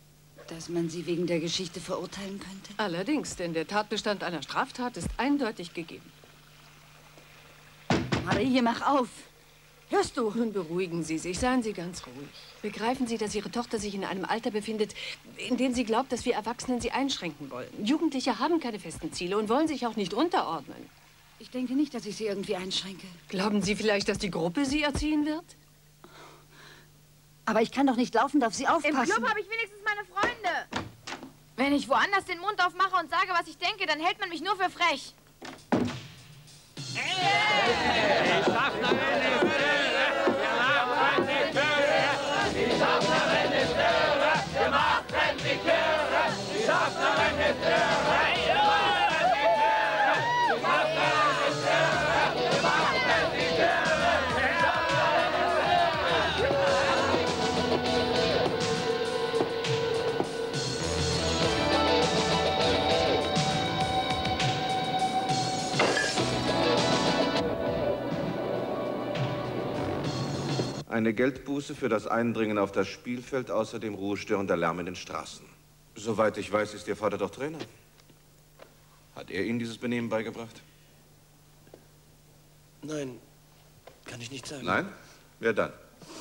wegen der Geschichte verurteilen könnte? Allerdings, denn der Tatbestand einer Straftat ist eindeutig gegeben. Marie, mach auf. Hörst du? Nun beruhigen Sie sich, seien Sie ganz ruhig. Begreifen Sie, dass Ihre Tochter sich in einem Alter befindet, in dem sie glaubt, dass wir Erwachsenen sie einschränken wollen. Jugendliche haben keine festen Ziele und wollen sich auch nicht unterordnen. Ich denke nicht, dass ich sie irgendwie einschränke. Glauben Sie vielleicht, dass die Gruppe sie erziehen wird? Aber ich kann doch nicht laufend auf sie aufpassen. Im Club habe ich wenigstens meine Freunde. Wenn ich woanders den Mund aufmache und sage, was ich denke, dann hält man mich nur für frech. Die Schaffnerin ist Töre, wir machen die Töre. Die Schaffnerin ist Töre, wir machen die Töre. Die Schaffnerin ist Töre, wir machen die Töre. Die Schaffnerin ist Töre, wir machen die Töre. Die Schaffnerin ist Töre. Eine Geldbuße für das Eindringen auf das Spielfeld, außerdem ruhestörender Lärm in den Straßen. Soweit ich weiß, ist Ihr Vater doch Trainer. Hat er Ihnen dieses Benehmen beigebracht? Nein, kann ich nicht sagen. Nein? Wer dann?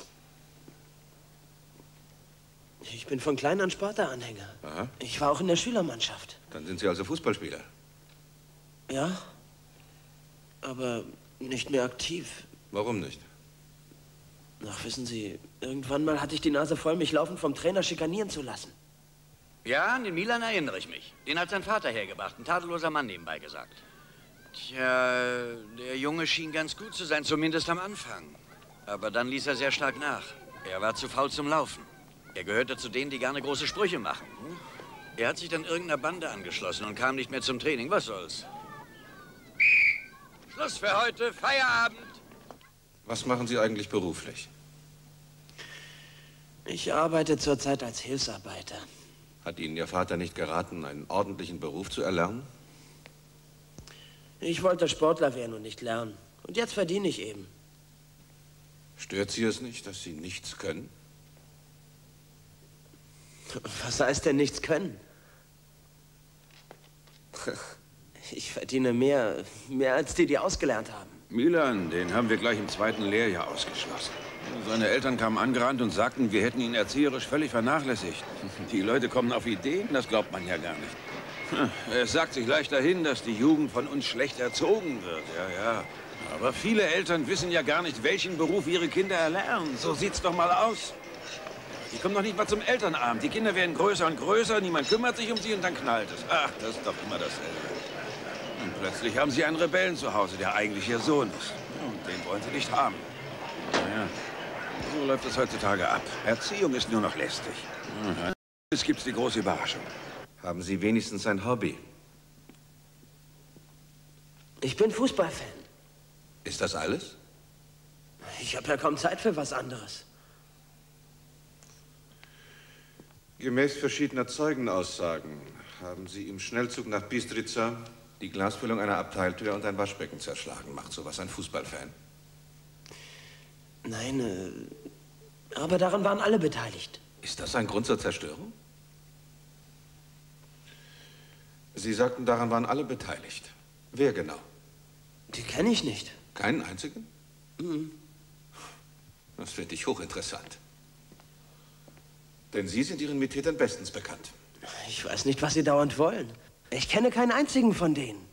Ich bin von klein an Sparta-Anhänger. Aha. Ich war auch in der Schülermannschaft. Dann sind Sie also Fußballspieler. Ja, aber nicht mehr aktiv. Warum nicht? Ach, wissen Sie, irgendwann mal hatte ich die Nase voll, mich laufend vom Trainer schikanieren zu lassen. Ja, an den Milan erinnere ich mich. Den hat sein Vater hergebracht, ein tadelloser Mann nebenbei gesagt. Tja, der Junge schien ganz gut zu sein, zumindest am Anfang. Aber dann ließ er sehr stark nach. Er war zu faul zum Laufen. Er gehörte zu denen, die gerne große Sprüche machen. Er hat sich dann irgendeiner Bande angeschlossen und kam nicht mehr zum Training. Was soll's? Schluss für heute, Feierabend! Was machen Sie eigentlich beruflich? Ich arbeite zurzeit als Hilfsarbeiter. Hat Ihnen Ihr Vater nicht geraten, einen ordentlichen Beruf zu erlernen? Ich wollte Sportler werden und nicht lernen. Und jetzt verdiene ich eben. Stört Sie es nicht, dass Sie nichts können? Was heißt denn nichts können? Ich verdiene mehr als die ausgelernt haben. Milan, den haben wir gleich im 2. Lehrjahr ausgeschlossen. Seine Eltern kamen angerannt und sagten, wir hätten ihn erzieherisch völlig vernachlässigt. Die Leute kommen auf Ideen, das glaubt man ja gar nicht. Es sagt sich leicht dahin, dass die Jugend von uns schlecht erzogen wird, ja. Aber viele Eltern wissen ja gar nicht, welchen Beruf ihre Kinder erlernen. So sieht's doch mal aus. Die kommen noch nicht mal zum Elternabend. Die Kinder werden größer und größer, niemand kümmert sich um sie und dann knallt es. Ach, das ist doch immer dasselbe. Und plötzlich haben sie einen Rebellen zu Hause, der eigentlich ihr Sohn ist. Und den wollen sie nicht haben. Naja, so läuft es heutzutage ab. Erziehung ist nur noch lästig. Jetzt gibt's die große Überraschung. Haben Sie wenigstens ein Hobby? Ich bin Fußballfan. Ist das alles? Ich habe ja kaum Zeit für was anderes. Gemäß verschiedener Zeugenaussagen haben Sie im Schnellzug nach Bistrica die Glasfüllung einer Abteiltür und ein Waschbecken zerschlagen. Macht sowas ein Fußballfan? Nein, aber daran waren alle beteiligt. Ist das ein Grund zur Zerstörung? Sie sagten, daran waren alle beteiligt. Wer genau? Die kenne ich nicht. Keinen einzigen? Das finde ich hochinteressant. Denn Sie sind Ihren Mittätern bestens bekannt. Ich weiß nicht, was Sie dauernd wollen. Ich kenne keinen einzigen von denen.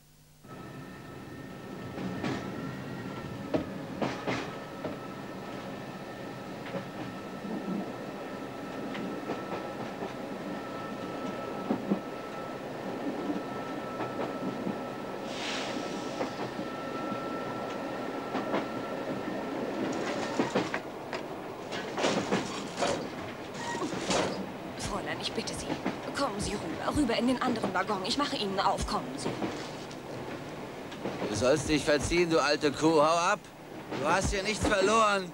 Fräulein, ich bitte Sie. Kommen Sie rüber in den anderen Waggon. Ich mache Ihnen auf. Kommen Sie. Du sollst dich verziehen, du alte Kuh. Hau ab. Du hast hier nichts verloren.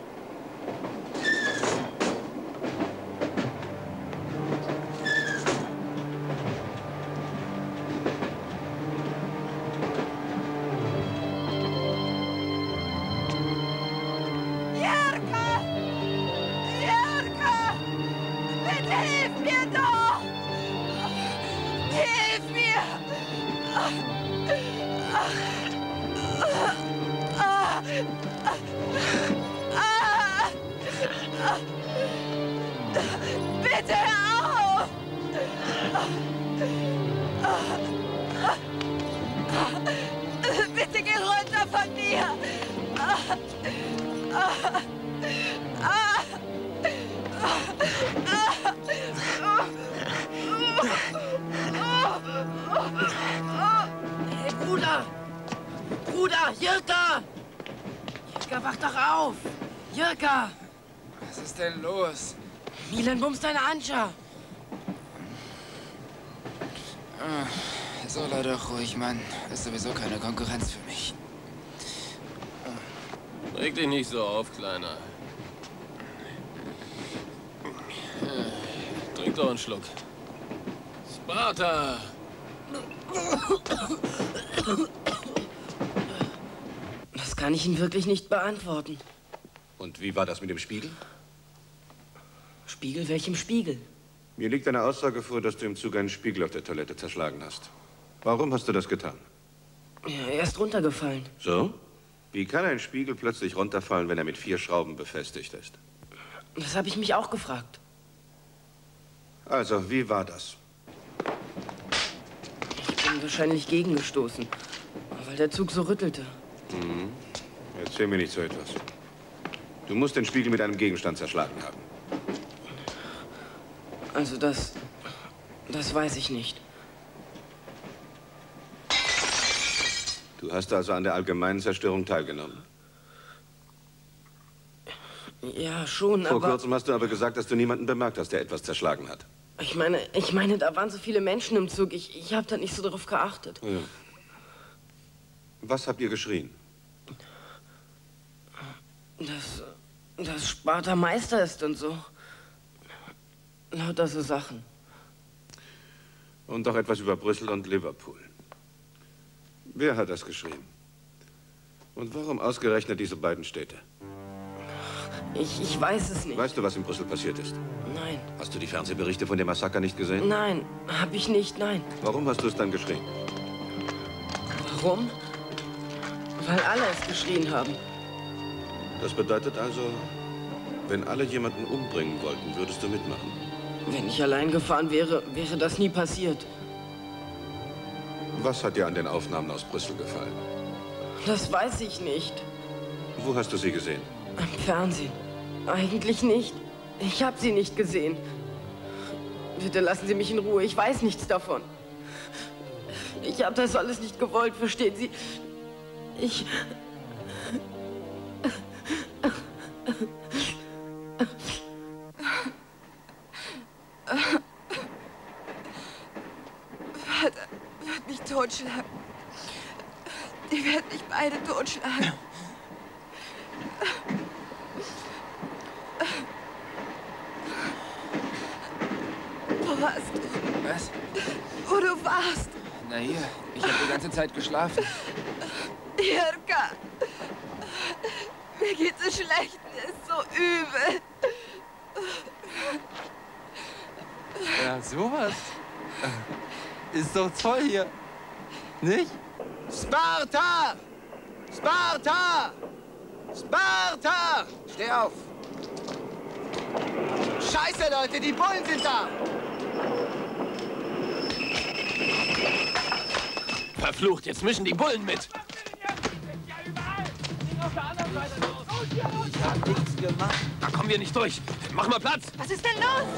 Jirka! Jirka! Bitte hilf mir doch! Hilf mir! Bitte hör auf! Bitte geh runter von mir! Hey, Bruder! Bruder, Jirka! Jirka, wach doch auf! Jirka! Was ist denn los? Milan bumst deine Anscha! Soll er doch ruhig, Mann. Ist sowieso keine Konkurrenz für mich. Reg dich nicht so auf, Kleiner. Trink doch einen Schluck. Sparta! Das kann ich Ihnen wirklich nicht beantworten. Und wie war das mit dem Spiegel? Spiegel? Welchem Spiegel? Mir liegt eine Aussage vor, dass du im Zug einen Spiegel auf der Toilette zerschlagen hast. Warum hast du das getan? Ja, er ist runtergefallen. So? Wie kann ein Spiegel plötzlich runterfallen, wenn er mit 4 Schrauben befestigt ist? Das habe ich mich auch gefragt. Also, wie war das? Ich bin wahrscheinlich gegengestoßen, weil der Zug so rüttelte. Mhm. Erzähl mir nicht so etwas. Du musst den Spiegel mit einem Gegenstand zerschlagen haben. Also das weiß ich nicht. Du hast also an der allgemeinen Zerstörung teilgenommen? Ja, schon, Vor aber... kurzem hast du aber gesagt, dass du niemanden bemerkt hast, der etwas zerschlagen hat. Ich meine, da waren so viele Menschen im Zug. Ich habe da nicht so drauf geachtet. Ja. Was habt ihr geschrien? Dass Sparta Meister ist und so. Lauter so Sachen. Und doch etwas über Brüssel und Liverpool. Wer hat das geschrieben? Und warum ausgerechnet diese beiden Städte? Ich weiß es nicht. Weißt du, was in Brüssel passiert ist? Nein. Hast du die Fernsehberichte von dem Massaker nicht gesehen? Nein, habe ich nicht, nein. Warum hast du es dann geschrien? Warum? Weil alle es geschrien haben. Das bedeutet also, wenn alle jemanden umbringen wollten, würdest du mitmachen? Wenn ich allein gefahren wäre, wäre das nie passiert. Was hat dir an den Aufnahmen aus Brüssel gefallen? Das weiß ich nicht. Wo hast du sie gesehen? Am Fernsehen. Eigentlich nicht. Ich habe sie nicht gesehen. Bitte lassen Sie mich in Ruhe. Ich weiß nichts davon. Ich habe das alles nicht gewollt, verstehen Sie? Vater wird mich totschlagen. Die werden mich beide totschlagen. Wo warst du? Was? Wo du warst? Na hier, ich habe die ganze Zeit geschlafen. Jirka! Mir geht so schlecht, mir ist so übel. Ja, sowas. Ist doch toll hier. Nicht? Sparta! Sparta! Sparta! Steh auf! Scheiße, Leute, die Bullen sind da! Verflucht, jetzt mischen die Bullen mit. Ich hab nichts gemacht. Da kommen wir nicht durch. Mach mal Platz. Was ist denn los?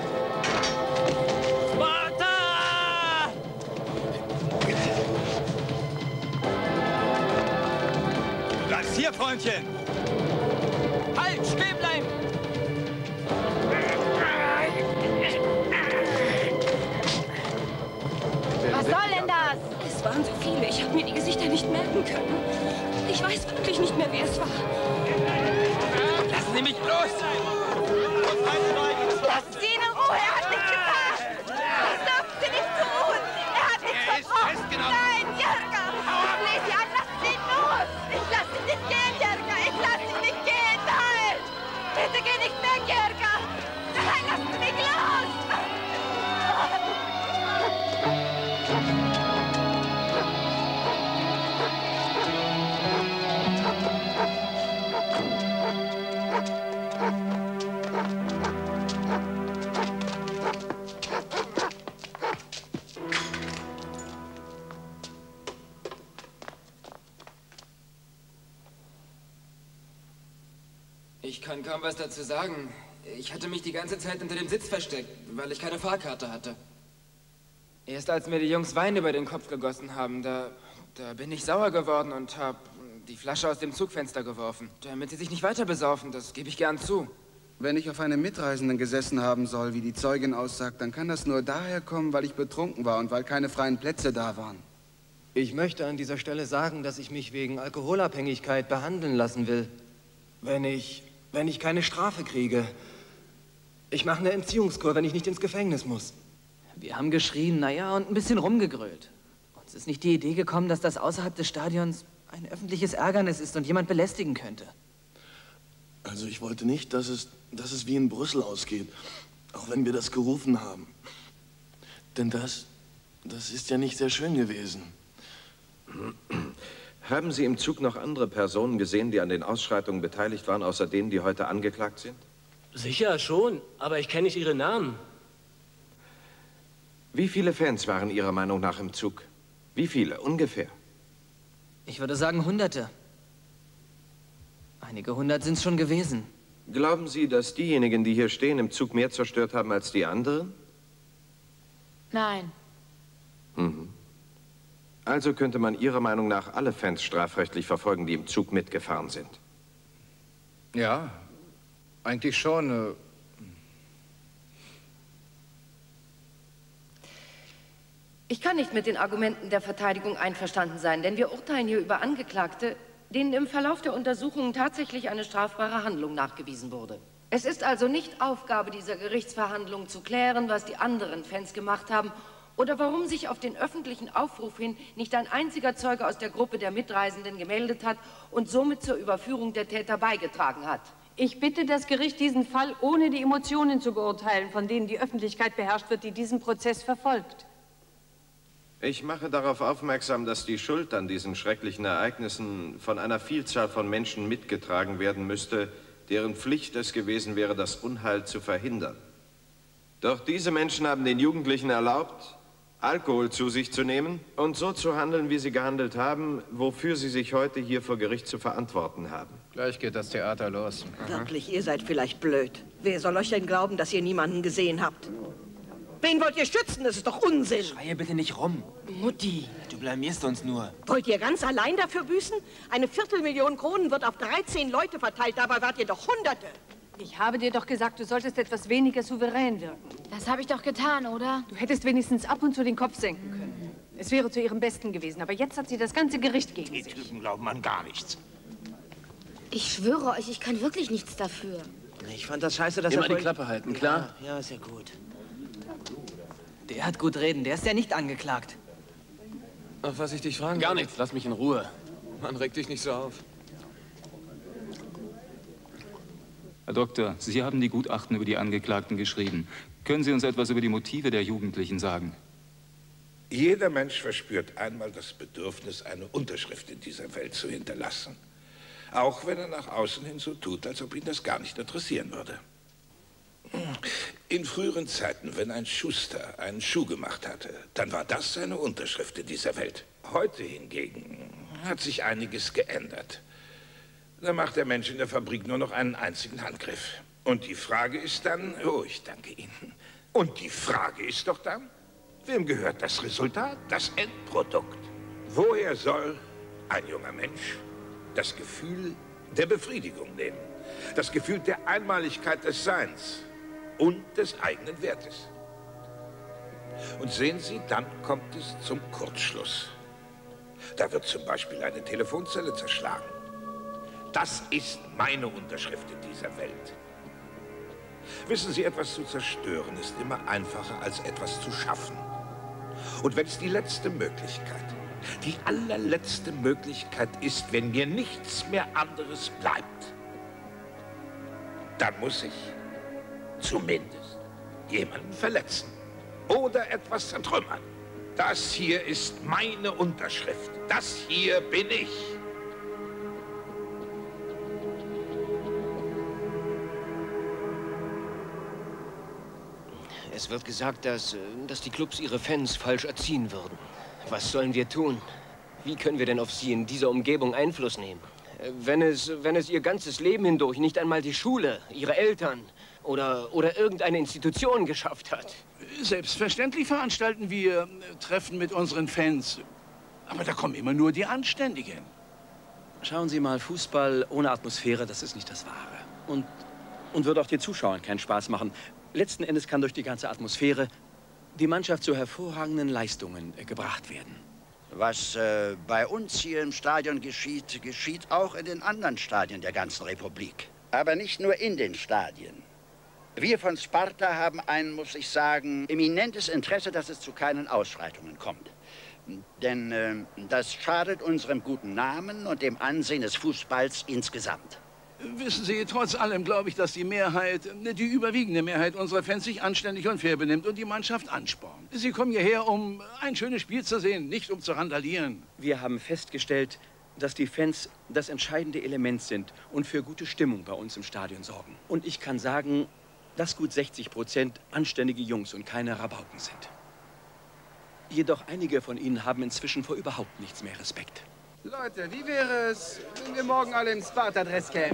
Sparta! Du bleibst hier, Freundchen. Halt, stehen bleiben! Was soll denn das? Es waren so viele. Ich habe mir die Gesichter nicht merken können. Ich weiß wirklich nicht mehr, wer es war. Lassen Sie mich los! Lassen Sie ihn in Ruhe, er hat nichts getan! Das dürfen Sie nicht tun! Er hat nichts verbrochen! Nein, Jirka! Ich flehe Sie an, lassen Sie ihn los! Ich lasse Sie nicht gehen, Jirka! Ich lasse Sie nicht gehen! Nein! Bitte geh nicht weg, Jirka! Nein, lassen Sie mich los! Ich kann kaum was dazu sagen. Ich hatte mich die ganze Zeit unter dem Sitz versteckt, weil ich keine Fahrkarte hatte. Erst als mir die Jungs Wein über den Kopf gegossen haben, da bin ich sauer geworden und habe die Flasche aus dem Zugfenster geworfen, damit sie sich nicht weiter besaufen. Das gebe ich gern zu. Wenn ich auf einem Mitreisenden gesessen haben soll, wie die Zeugin aussagt, dann kann das nur daher kommen, weil ich betrunken war und weil keine freien Plätze da waren. Ich möchte an dieser Stelle sagen, dass ich mich wegen Alkoholabhängigkeit behandeln lassen will. Wenn ich keine Strafe kriege. Ich mache eine Entziehungskur, wenn ich nicht ins Gefängnis muss. Wir haben geschrien, naja, und ein bisschen rumgegrölt. Uns ist nicht die Idee gekommen, dass das außerhalb des Stadions ein öffentliches Ärgernis ist und jemand belästigen könnte. Also ich wollte nicht, dass es wie in Brüssel ausgeht, auch wenn wir das gerufen haben. Denn das ist ja nicht sehr schön gewesen. Haben Sie im Zug noch andere Personen gesehen, die an den Ausschreitungen beteiligt waren, außer denen, die heute angeklagt sind? Sicher schon, aber ich kenne nicht ihre Namen. Wie viele Fans waren Ihrer Meinung nach im Zug? Wie viele, ungefähr? Ich würde sagen Hunderte. Einige hundert sind es schon gewesen. Glauben Sie, dass diejenigen, die hier stehen, im Zug mehr zerstört haben als die anderen? Nein. Mhm. Also könnte man Ihrer Meinung nach alle Fans strafrechtlich verfolgen, die im Zug mitgefahren sind? Ja, eigentlich schon. Ich kann nicht mit den Argumenten der Verteidigung einverstanden sein, denn wir urteilen hier über Angeklagte, denen im Verlauf der Untersuchungen tatsächlich eine strafbare Handlung nachgewiesen wurde. Es ist also nicht Aufgabe dieser Gerichtsverhandlung zu klären, was die anderen Fans gemacht haben oder warum sich auf den öffentlichen Aufruf hin nicht ein einziger Zeuge aus der Gruppe der Mitreisenden gemeldet hat und somit zur Überführung der Täter beigetragen hat. Ich bitte das Gericht, diesen Fall ohne die Emotionen zu beurteilen, von denen die Öffentlichkeit beherrscht wird, die diesen Prozess verfolgt. Ich mache darauf aufmerksam, dass die Schuld an diesen schrecklichen Ereignissen von einer Vielzahl von Menschen mitgetragen werden müsste, deren Pflicht es gewesen wäre, das Unheil zu verhindern. Doch diese Menschen haben den Jugendlichen erlaubt, Alkohol zu sich zu nehmen und so zu handeln, wie sie gehandelt haben, wofür sie sich heute hier vor Gericht zu verantworten haben. Gleich geht das Theater los. Wirklich, ihr seid vielleicht blöd. Wer soll euch denn glauben, dass ihr niemanden gesehen habt? Wen wollt ihr schützen? Das ist doch Unsinn. Schreie bitte nicht rum. Mutti. Du blamierst uns nur. Wollt ihr ganz allein dafür büßen? Eine Viertelmillion Kronen wird auf 13 Leute verteilt. Dabei wart ihr doch Hunderte. Ich habe dir doch gesagt, du solltest etwas weniger souverän wirken. Das habe ich doch getan, oder? Du hättest wenigstens ab und zu den Kopf senken können. Es wäre zu ihrem Besten gewesen, aber jetzt hat sie das ganze Gericht gegen sich. Die Typen glauben an gar nichts. Ich schwöre euch, ich kann wirklich nichts dafür. Ich fand das scheiße, dass Immer er die Klappe halten, klar? Ja, ist ja gut. Der hat gut reden, der ist ja nicht angeklagt. Auf was ich dich fragen Gar nichts, lass mich in Ruhe. Mann, reg dich nicht so auf. Herr Doktor, Sie haben die Gutachten über die Angeklagten geschrieben. Können Sie uns etwas über die Motive der Jugendlichen sagen? Jeder Mensch verspürt einmal das Bedürfnis, eine Unterschrift in dieser Welt zu hinterlassen. Auch wenn er nach außen hin so tut, als ob ihn das gar nicht interessieren würde. In früheren Zeiten, wenn ein Schuster einen Schuh gemacht hatte, dann war das seine Unterschrift in dieser Welt. Heute hingegen hat sich einiges geändert. Da macht der Mensch in der Fabrik nur noch einen einzigen Handgriff. Und die Frage ist dann, oh, ich danke Ihnen. Und die Frage ist doch dann, wem gehört das Resultat, das Endprodukt? Woher soll ein junger Mensch das Gefühl der Befriedigung nehmen? Das Gefühl der Einmaligkeit des Seins und des eigenen Wertes. Und sehen Sie, dann kommt es zum Kurzschluss. Da wird zum Beispiel eine Telefonzelle zerschlagen. Das ist meine Unterschrift in dieser Welt. Wissen Sie, etwas zu zerstören ist immer einfacher als etwas zu schaffen. Und wenn es die letzte Möglichkeit, die allerletzte Möglichkeit ist, wenn mir nichts mehr anderes bleibt, dann muss ich zumindest jemanden verletzen oder etwas zertrümmern. Das hier ist meine Unterschrift. Das hier bin ich. Es wird gesagt, dass die Clubs ihre Fans falsch erziehen würden. Was sollen wir tun? Wie können wir denn auf sie in dieser Umgebung Einfluss nehmen? Wenn es ihr ganzes Leben hindurch nicht einmal die Schule, ihre Eltern oder irgendeine Institution geschafft hat. Selbstverständlich veranstalten wir Treffen mit unseren Fans. Aber da kommen immer nur die Anständigen. Schauen Sie mal, Fußball ohne Atmosphäre, das ist nicht das Wahre. Und wird auch den Zuschauern keinen Spaß machen. Letzten Endes kann durch die ganze Atmosphäre die Mannschaft zu hervorragenden Leistungen gebracht werden. Was bei uns hier im Stadion geschieht, geschieht auch in den anderen Stadien der ganzen Republik. Aber nicht nur in den Stadien. Wir von Sparta haben ein, muss ich sagen, eminentes Interesse, dass es zu keinen Ausschreitungen kommt. Denn das schadet unserem guten Namen und dem Ansehen des Fußballs insgesamt. Wissen Sie, trotz allem glaube ich, dass die überwiegende Mehrheit unserer Fans sich anständig und fair benimmt und die Mannschaft anspornt. Sie kommen hierher, um ein schönes Spiel zu sehen, nicht um zu randalieren. Wir haben festgestellt, dass die Fans das entscheidende Element sind und für gute Stimmung bei uns im Stadion sorgen. Und ich kann sagen, dass gut 60% anständige Jungs und keine Rabauken sind. Jedoch einige von ihnen haben inzwischen vor überhaupt nichts mehr Respekt. Leute, wie wäre es, wenn wir morgen alle im Sparta-Dress kämen?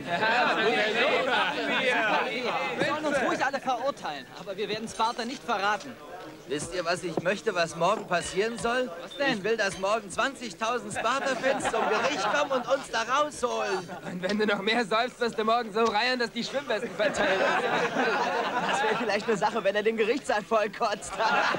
Wir sollen uns ruhig alle verurteilen, aber wir werden Sparta nicht verraten. Wisst ihr, was ich möchte, was morgen passieren soll? Was denn? Ich will, dass morgen 20.000 Sparta-Fans zum Gericht kommen und uns da rausholen. Und wenn du noch mehr säufst, wirst du morgen so reiern, dass die Schwimmwesten verteilen. Das wäre vielleicht eine Sache, wenn er den Gerichtssaal vollkotzt.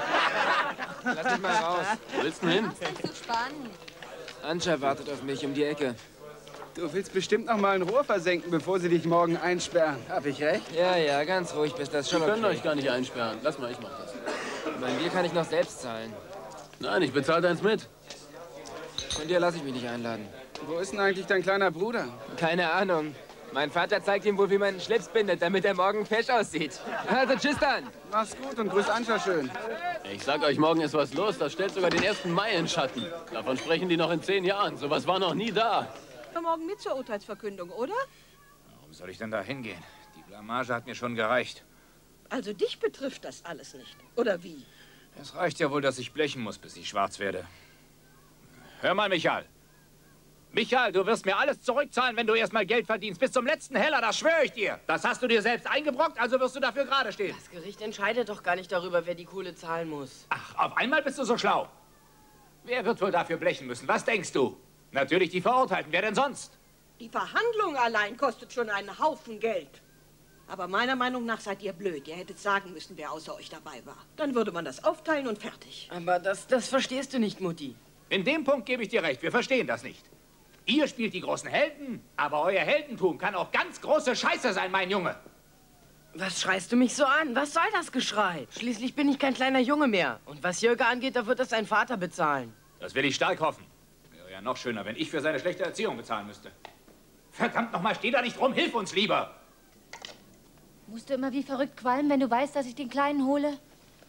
Lass mich mal raus. Wo willst du hin? Das ist so spannend. Anja wartet auf mich um die Ecke. Du willst bestimmt noch mal ein Rohr versenken, bevor sie dich morgen einsperren. Hab ich recht? Ja, ganz ruhig bist das schon Wir können okay. euch gar nicht einsperren. Lass mal, ich mach das. Mein Bier kann ich noch selbst zahlen. Nein, ich bezahle deins mit. Von dir lasse ich mich nicht einladen. Wo ist denn eigentlich dein kleiner Bruder? Keine Ahnung. Mein Vater zeigt ihm wohl, wie man einen Schlips bindet, damit er morgen fesch aussieht. Also tschüss dann. Mach's gut und grüß Anja schön. Ich sag euch, morgen ist was los. Das stellt sogar den 1. Mai in Schatten. Davon sprechen die noch in 10 Jahren. Sowas war noch nie da. Morgen mit zur Urteilsverkündung, oder? Warum soll ich denn da hingehen? Die Blamage hat mir schon gereicht. Also dich betrifft das alles nicht, oder wie? Es reicht ja wohl, dass ich blechen muss, bis ich schwarz werde. Hör mal, Michael. Michael, du wirst mir alles zurückzahlen, wenn du erst mal Geld verdienst. Bis zum letzten Heller, das schwöre ich dir. Das hast du dir selbst eingebrockt, also wirst du dafür gerade stehen. Das Gericht entscheidet doch gar nicht darüber, wer die Kohle zahlen muss. Ach, auf einmal bist du so schlau. Wer wird wohl dafür blechen müssen? Was denkst du? Natürlich die Verurteilten. Wer denn sonst? Die Verhandlung allein kostet schon einen Haufen Geld. Aber meiner Meinung nach seid ihr blöd. Ihr hättet sagen müssen, wer außer euch dabei war. Dann würde man das aufteilen und fertig. Aber das verstehst du nicht, Mutti. In dem Punkt gebe ich dir recht. Wir verstehen das nicht. Ihr spielt die großen Helden, aber euer Heldentum kann auch ganz große Scheiße sein, mein Junge. Was schreist du mich so an? Was soll das Geschrei? Schließlich bin ich kein kleiner Junge mehr. Und was Jürgen angeht, da wird es sein Vater bezahlen. Das will ich stark hoffen. Wäre ja noch schöner, wenn ich für seine schlechte Erziehung bezahlen müsste. Verdammt nochmal, steh da nicht rum, hilf uns lieber. Musst du immer wie verrückt qualmen, wenn du weißt, dass ich den Kleinen hole?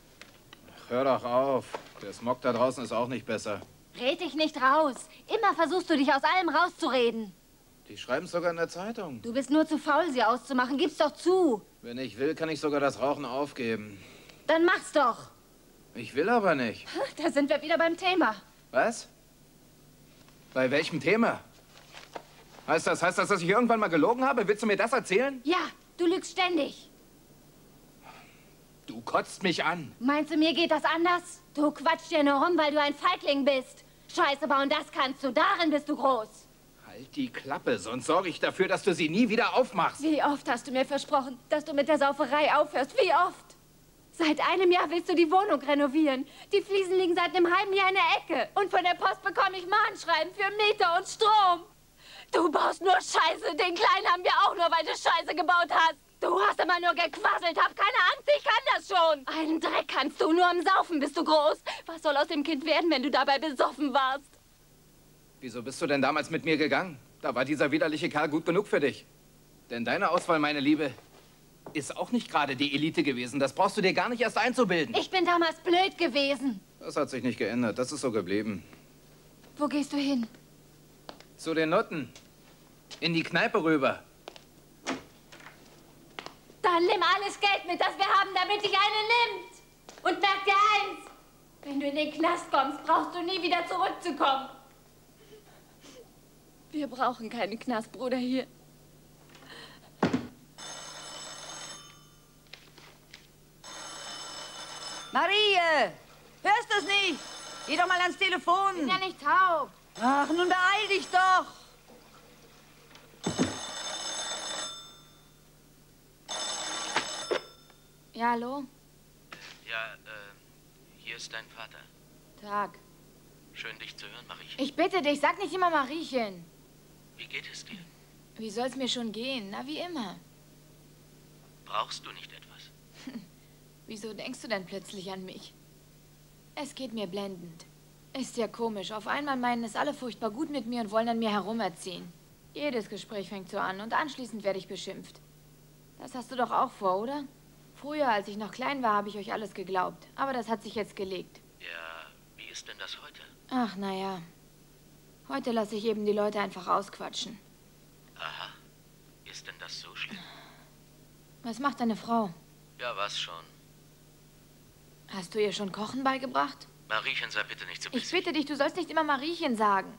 Ach, hör doch auf. Der Smog da draußen ist auch nicht besser. Red dich nicht raus. Immer versuchst du dich aus allem rauszureden. Die schreiben es sogar in der Zeitung. Du bist nur zu faul, sie auszumachen. Gib's doch zu. Wenn ich will, kann ich sogar das Rauchen aufgeben. Dann mach's doch. Ich will aber nicht. Da sind wir wieder beim Thema. Was? Bei welchem Thema? Heißt das, dass ich irgendwann mal gelogen habe? Willst du mir das erzählen? Ja, du lügst ständig. Du kotzt mich an. Meinst du, mir geht das anders? Du quatschst ja nur rum, weil du ein Feigling bist. Scheiße bauen, das kannst du. Darin bist du groß. Halt die Klappe, sonst sorge ich dafür, dass du sie nie wieder aufmachst. Wie oft hast du mir versprochen, dass du mit der Sauferei aufhörst? Wie oft? Seit einem Jahr willst du die Wohnung renovieren. Die Fliesen liegen seit einem halben Jahr in der Ecke. Und von der Post bekomme ich Mahnschreiben für Meter und Strom. Du baust nur Scheiße. Den Kleinen haben wir auch nur, weil du Scheiße gebaut hast. Du hast immer nur gequasselt. Hab keine Angst, ich kann das schon. Einen Dreck kannst du, nur am Saufen bist du groß. Was soll aus dem Kind werden, wenn du dabei besoffen warst? Wieso bist du denn damals mit mir gegangen? Da war dieser widerliche Kerl gut genug für dich. Denn deine Auswahl, meine Liebe, ist auch nicht gerade die Elite gewesen. Das brauchst du dir gar nicht erst einzubilden. Ich bin damals blöd gewesen. Das hat sich nicht geändert. Das ist so geblieben. Wo gehst du hin? Zu den Nutten. In die Kneipe rüber. Dann nimm alles Geld mit, das wir haben, damit dich eine nimmt. Und merk dir eins. Wenn du in den Knast kommst, brauchst du nie wieder zurückzukommen. Wir brauchen keinen Knastbruder hier. Marie, hörst du es nicht? Geh doch mal ans Telefon. Ich bin ja nicht taub. Ach, nun beeil dich doch. Ja, hallo? Ja, hier ist dein Vater. Tag. Schön, dich zu hören, Mariechen. Ich bitte dich, sag nicht immer Mariechen. Wie geht es dir? Wie soll's mir schon gehen? Na, wie immer. Brauchst du nicht etwas? Wieso denkst du denn plötzlich an mich? Es geht mir blendend. Ist ja komisch. Auf einmal meinen es alle furchtbar gut mit mir und wollen an mir herumerziehen. Jedes Gespräch fängt so an und anschließend werde ich beschimpft. Das hast du doch auch vor, oder? Früher, als ich noch klein war, habe ich euch alles geglaubt. Aber das hat sich jetzt gelegt. Ja, wie ist denn das heute? Ach, naja. Heute lasse ich eben die Leute einfach ausquatschen. Aha. Ist denn das so schlimm? Was macht deine Frau? Ja, was schon. Hast du ihr schon Kochen beigebracht? Mariechen, sei bitte nicht so Ich bitte dich, du sollst nicht immer Mariechen sagen.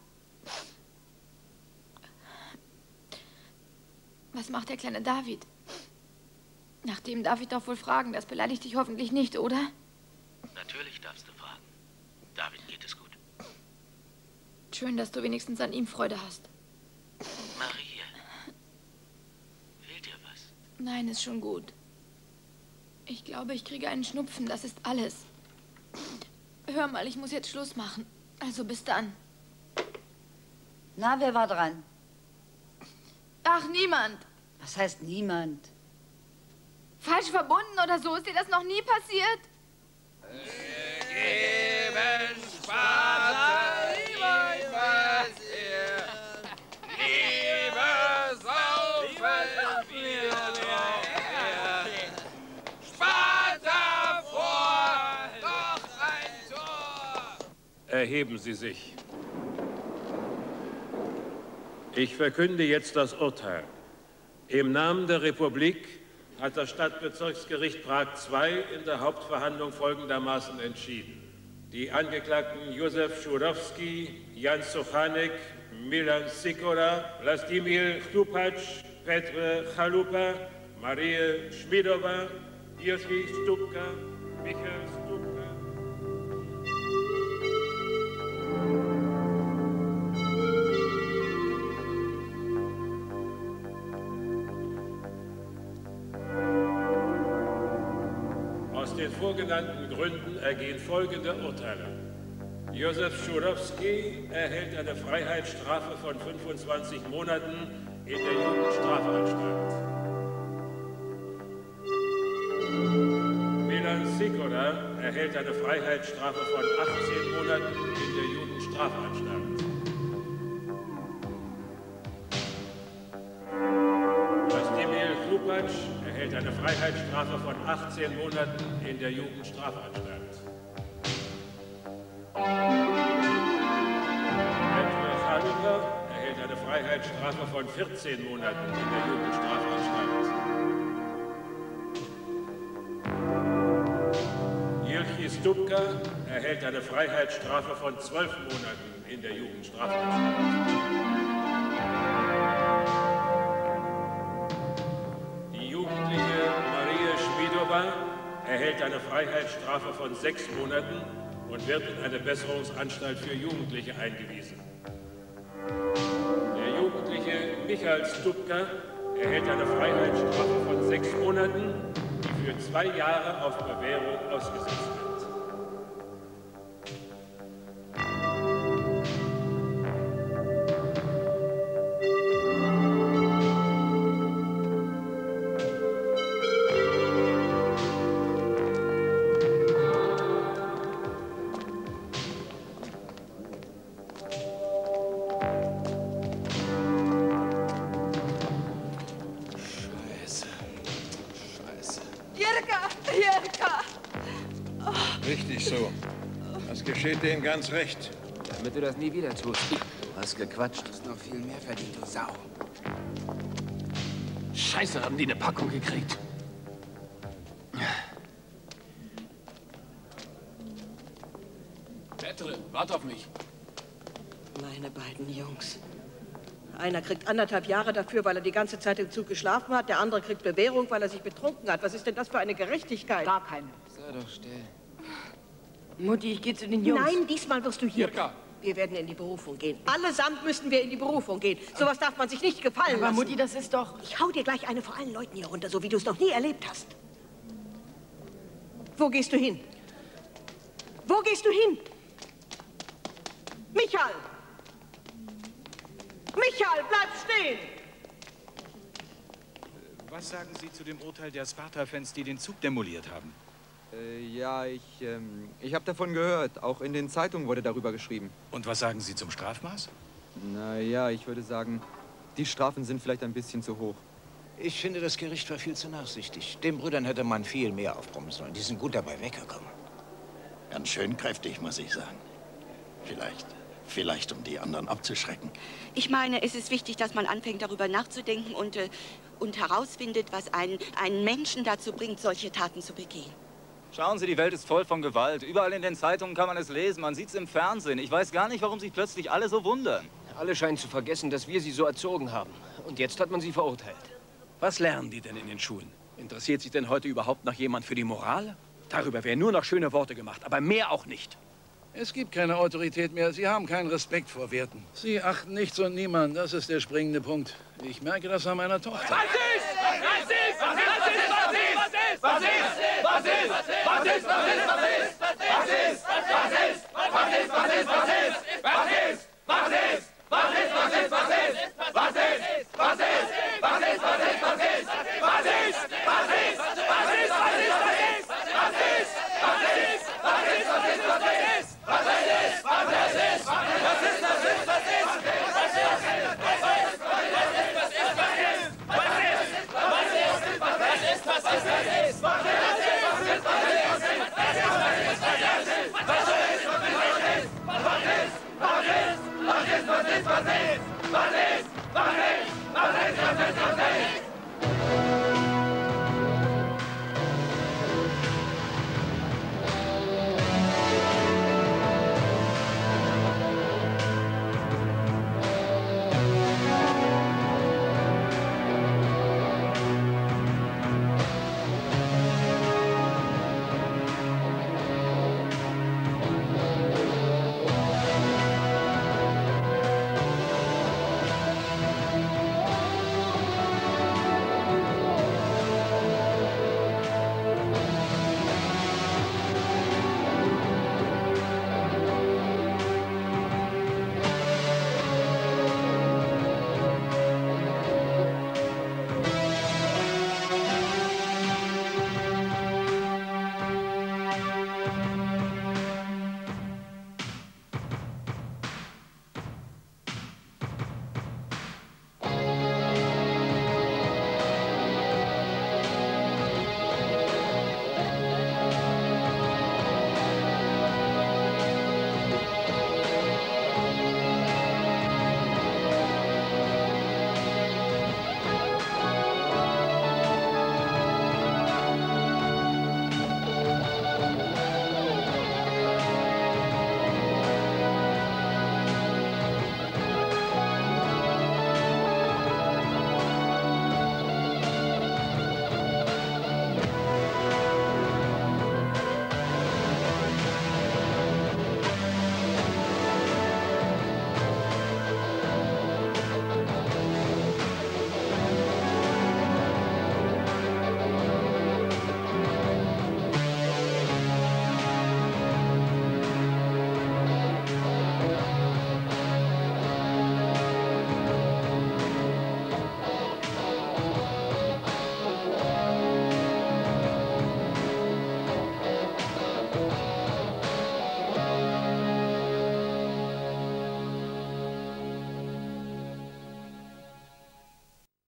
Was macht der kleine David? Nach dem darf ich doch wohl fragen. Das beleidigt dich hoffentlich nicht, oder? Natürlich darfst du fragen. David, geht es gut? Schön, dass du wenigstens an ihm Freude hast. Marie, fehlt dir was? Nein, ist schon gut. Ich glaube, ich kriege einen Schnupfen. Das ist alles. Hör mal, ich muss jetzt Schluss machen. Also bis dann. Na, wer war dran? Ach, niemand. Was heißt niemand? Falsch verbunden oder so? Ist dir das noch nie passiert? Geben Sparta, Liebe saufen wir Sparta vor, doch ein Tor! Erheben Sie sich. Ich verkünde jetzt das Urteil. Im Namen der Republik hat das Stadtbezirksgericht Prag II in der Hauptverhandlung folgendermaßen entschieden. Die Angeklagten Josef Schurowski, Jan Sochanek, Milan Sikora, Vlastimil Chlupac, Petr Chalupa, Marie Schmidova, Ilfi Stupka, Michael Stupka. Aus den vorgenannten Gründen ergehen folgende Urteile. Josef Schurowski erhält eine Freiheitsstrafe von 25 Monaten in der Jugendstrafanstalt. Milan Sikora erhält eine Freiheitsstrafe von 18 Monaten in der Jugendstrafanstalt. Vlastimil Chlupac erhält eine Freiheitsstrafe von 18 Monaten in der Jugendstrafanstalt. Petr Chalupa erhält eine Freiheitsstrafe von 14 Monaten in der Jugendstrafanstalt. Ilfi Stupka erhält eine Freiheitsstrafe von 12 Monaten in der Jugendstrafanstalt. Die jugendliche Marie Schmidova erhält eine Freiheitsstrafe von 6 Monaten und wird in eine Besserungsanstalt für Jugendliche eingewiesen. Der jugendliche Michael Stupka erhält eine Freiheitsstrafe von 6 Monaten, die für 2 Jahre auf Bewährung ausgesetzt wird. Richtig so. Das geschieht denen ganz recht. Damit du das nie wieder tust. Du hast gequatscht. Du hast noch viel mehr verdient, du Sau. Scheiße, haben die eine Packung gekriegt. Petr, wart auf mich. Meine beiden Jungs. Einer kriegt 1,5 Jahre dafür, weil er die ganze Zeit im Zug geschlafen hat. Der andere kriegt Bewährung, weil er sich betrunken hat. Was ist denn das für eine Gerechtigkeit? Gar keine. Sei doch still. Mutti, ich gehe zu den Jungs. Nein, diesmal wirst du hier. Jirka. Wir werden in die Berufung gehen. Allesamt müssen wir in die Berufung gehen. Sowas darf man sich nicht gefallen lassen. Aber Mutti, das ist doch... Ich hau dir gleich eine vor allen Leuten hier runter, so wie du es noch nie erlebt hast. Wo gehst du hin? Wo gehst du hin? Michael! Michael, bleib stehen! Was sagen Sie zu dem Urteil der Sparta-Fans, die den Zug demoliert haben? Ja, ich habe davon gehört. Auch in den Zeitungen wurde darüber geschrieben. Und was sagen Sie zum Strafmaß? Naja, ich würde sagen, Die Strafen sind vielleicht ein bisschen zu hoch. Ich finde, das Gericht war viel zu nachsichtig. Den Brüdern hätte man viel mehr aufbrummen sollen. Die sind gut dabei weggekommen. Ganz schön kräftig, muss ich sagen. Vielleicht um die anderen abzuschrecken. Ich meine, es ist wichtig, dass man anfängt, darüber nachzudenken und herausfindet, was einen Menschen dazu bringt, solche Taten zu begehen. Schauen Sie, die Welt ist voll von Gewalt. Überall in den Zeitungen kann man es lesen, man sieht es im Fernsehen. Ich weiß gar nicht, warum sich plötzlich alle so wundern. Alle scheinen zu vergessen, dass wir sie so erzogen haben. Und jetzt hat man sie verurteilt. Was lernen die denn in den Schulen? Interessiert sich denn heute überhaupt noch jemand für die Moral? Darüber werden nur noch schöne Worte gemacht, aber mehr auch nicht. Es gibt keine Autorität mehr. Sie haben keinen Respekt vor Werten. Sie achten nichts und niemanden. Das ist der springende Punkt. Ich merke das an meiner Tochter. Was ist?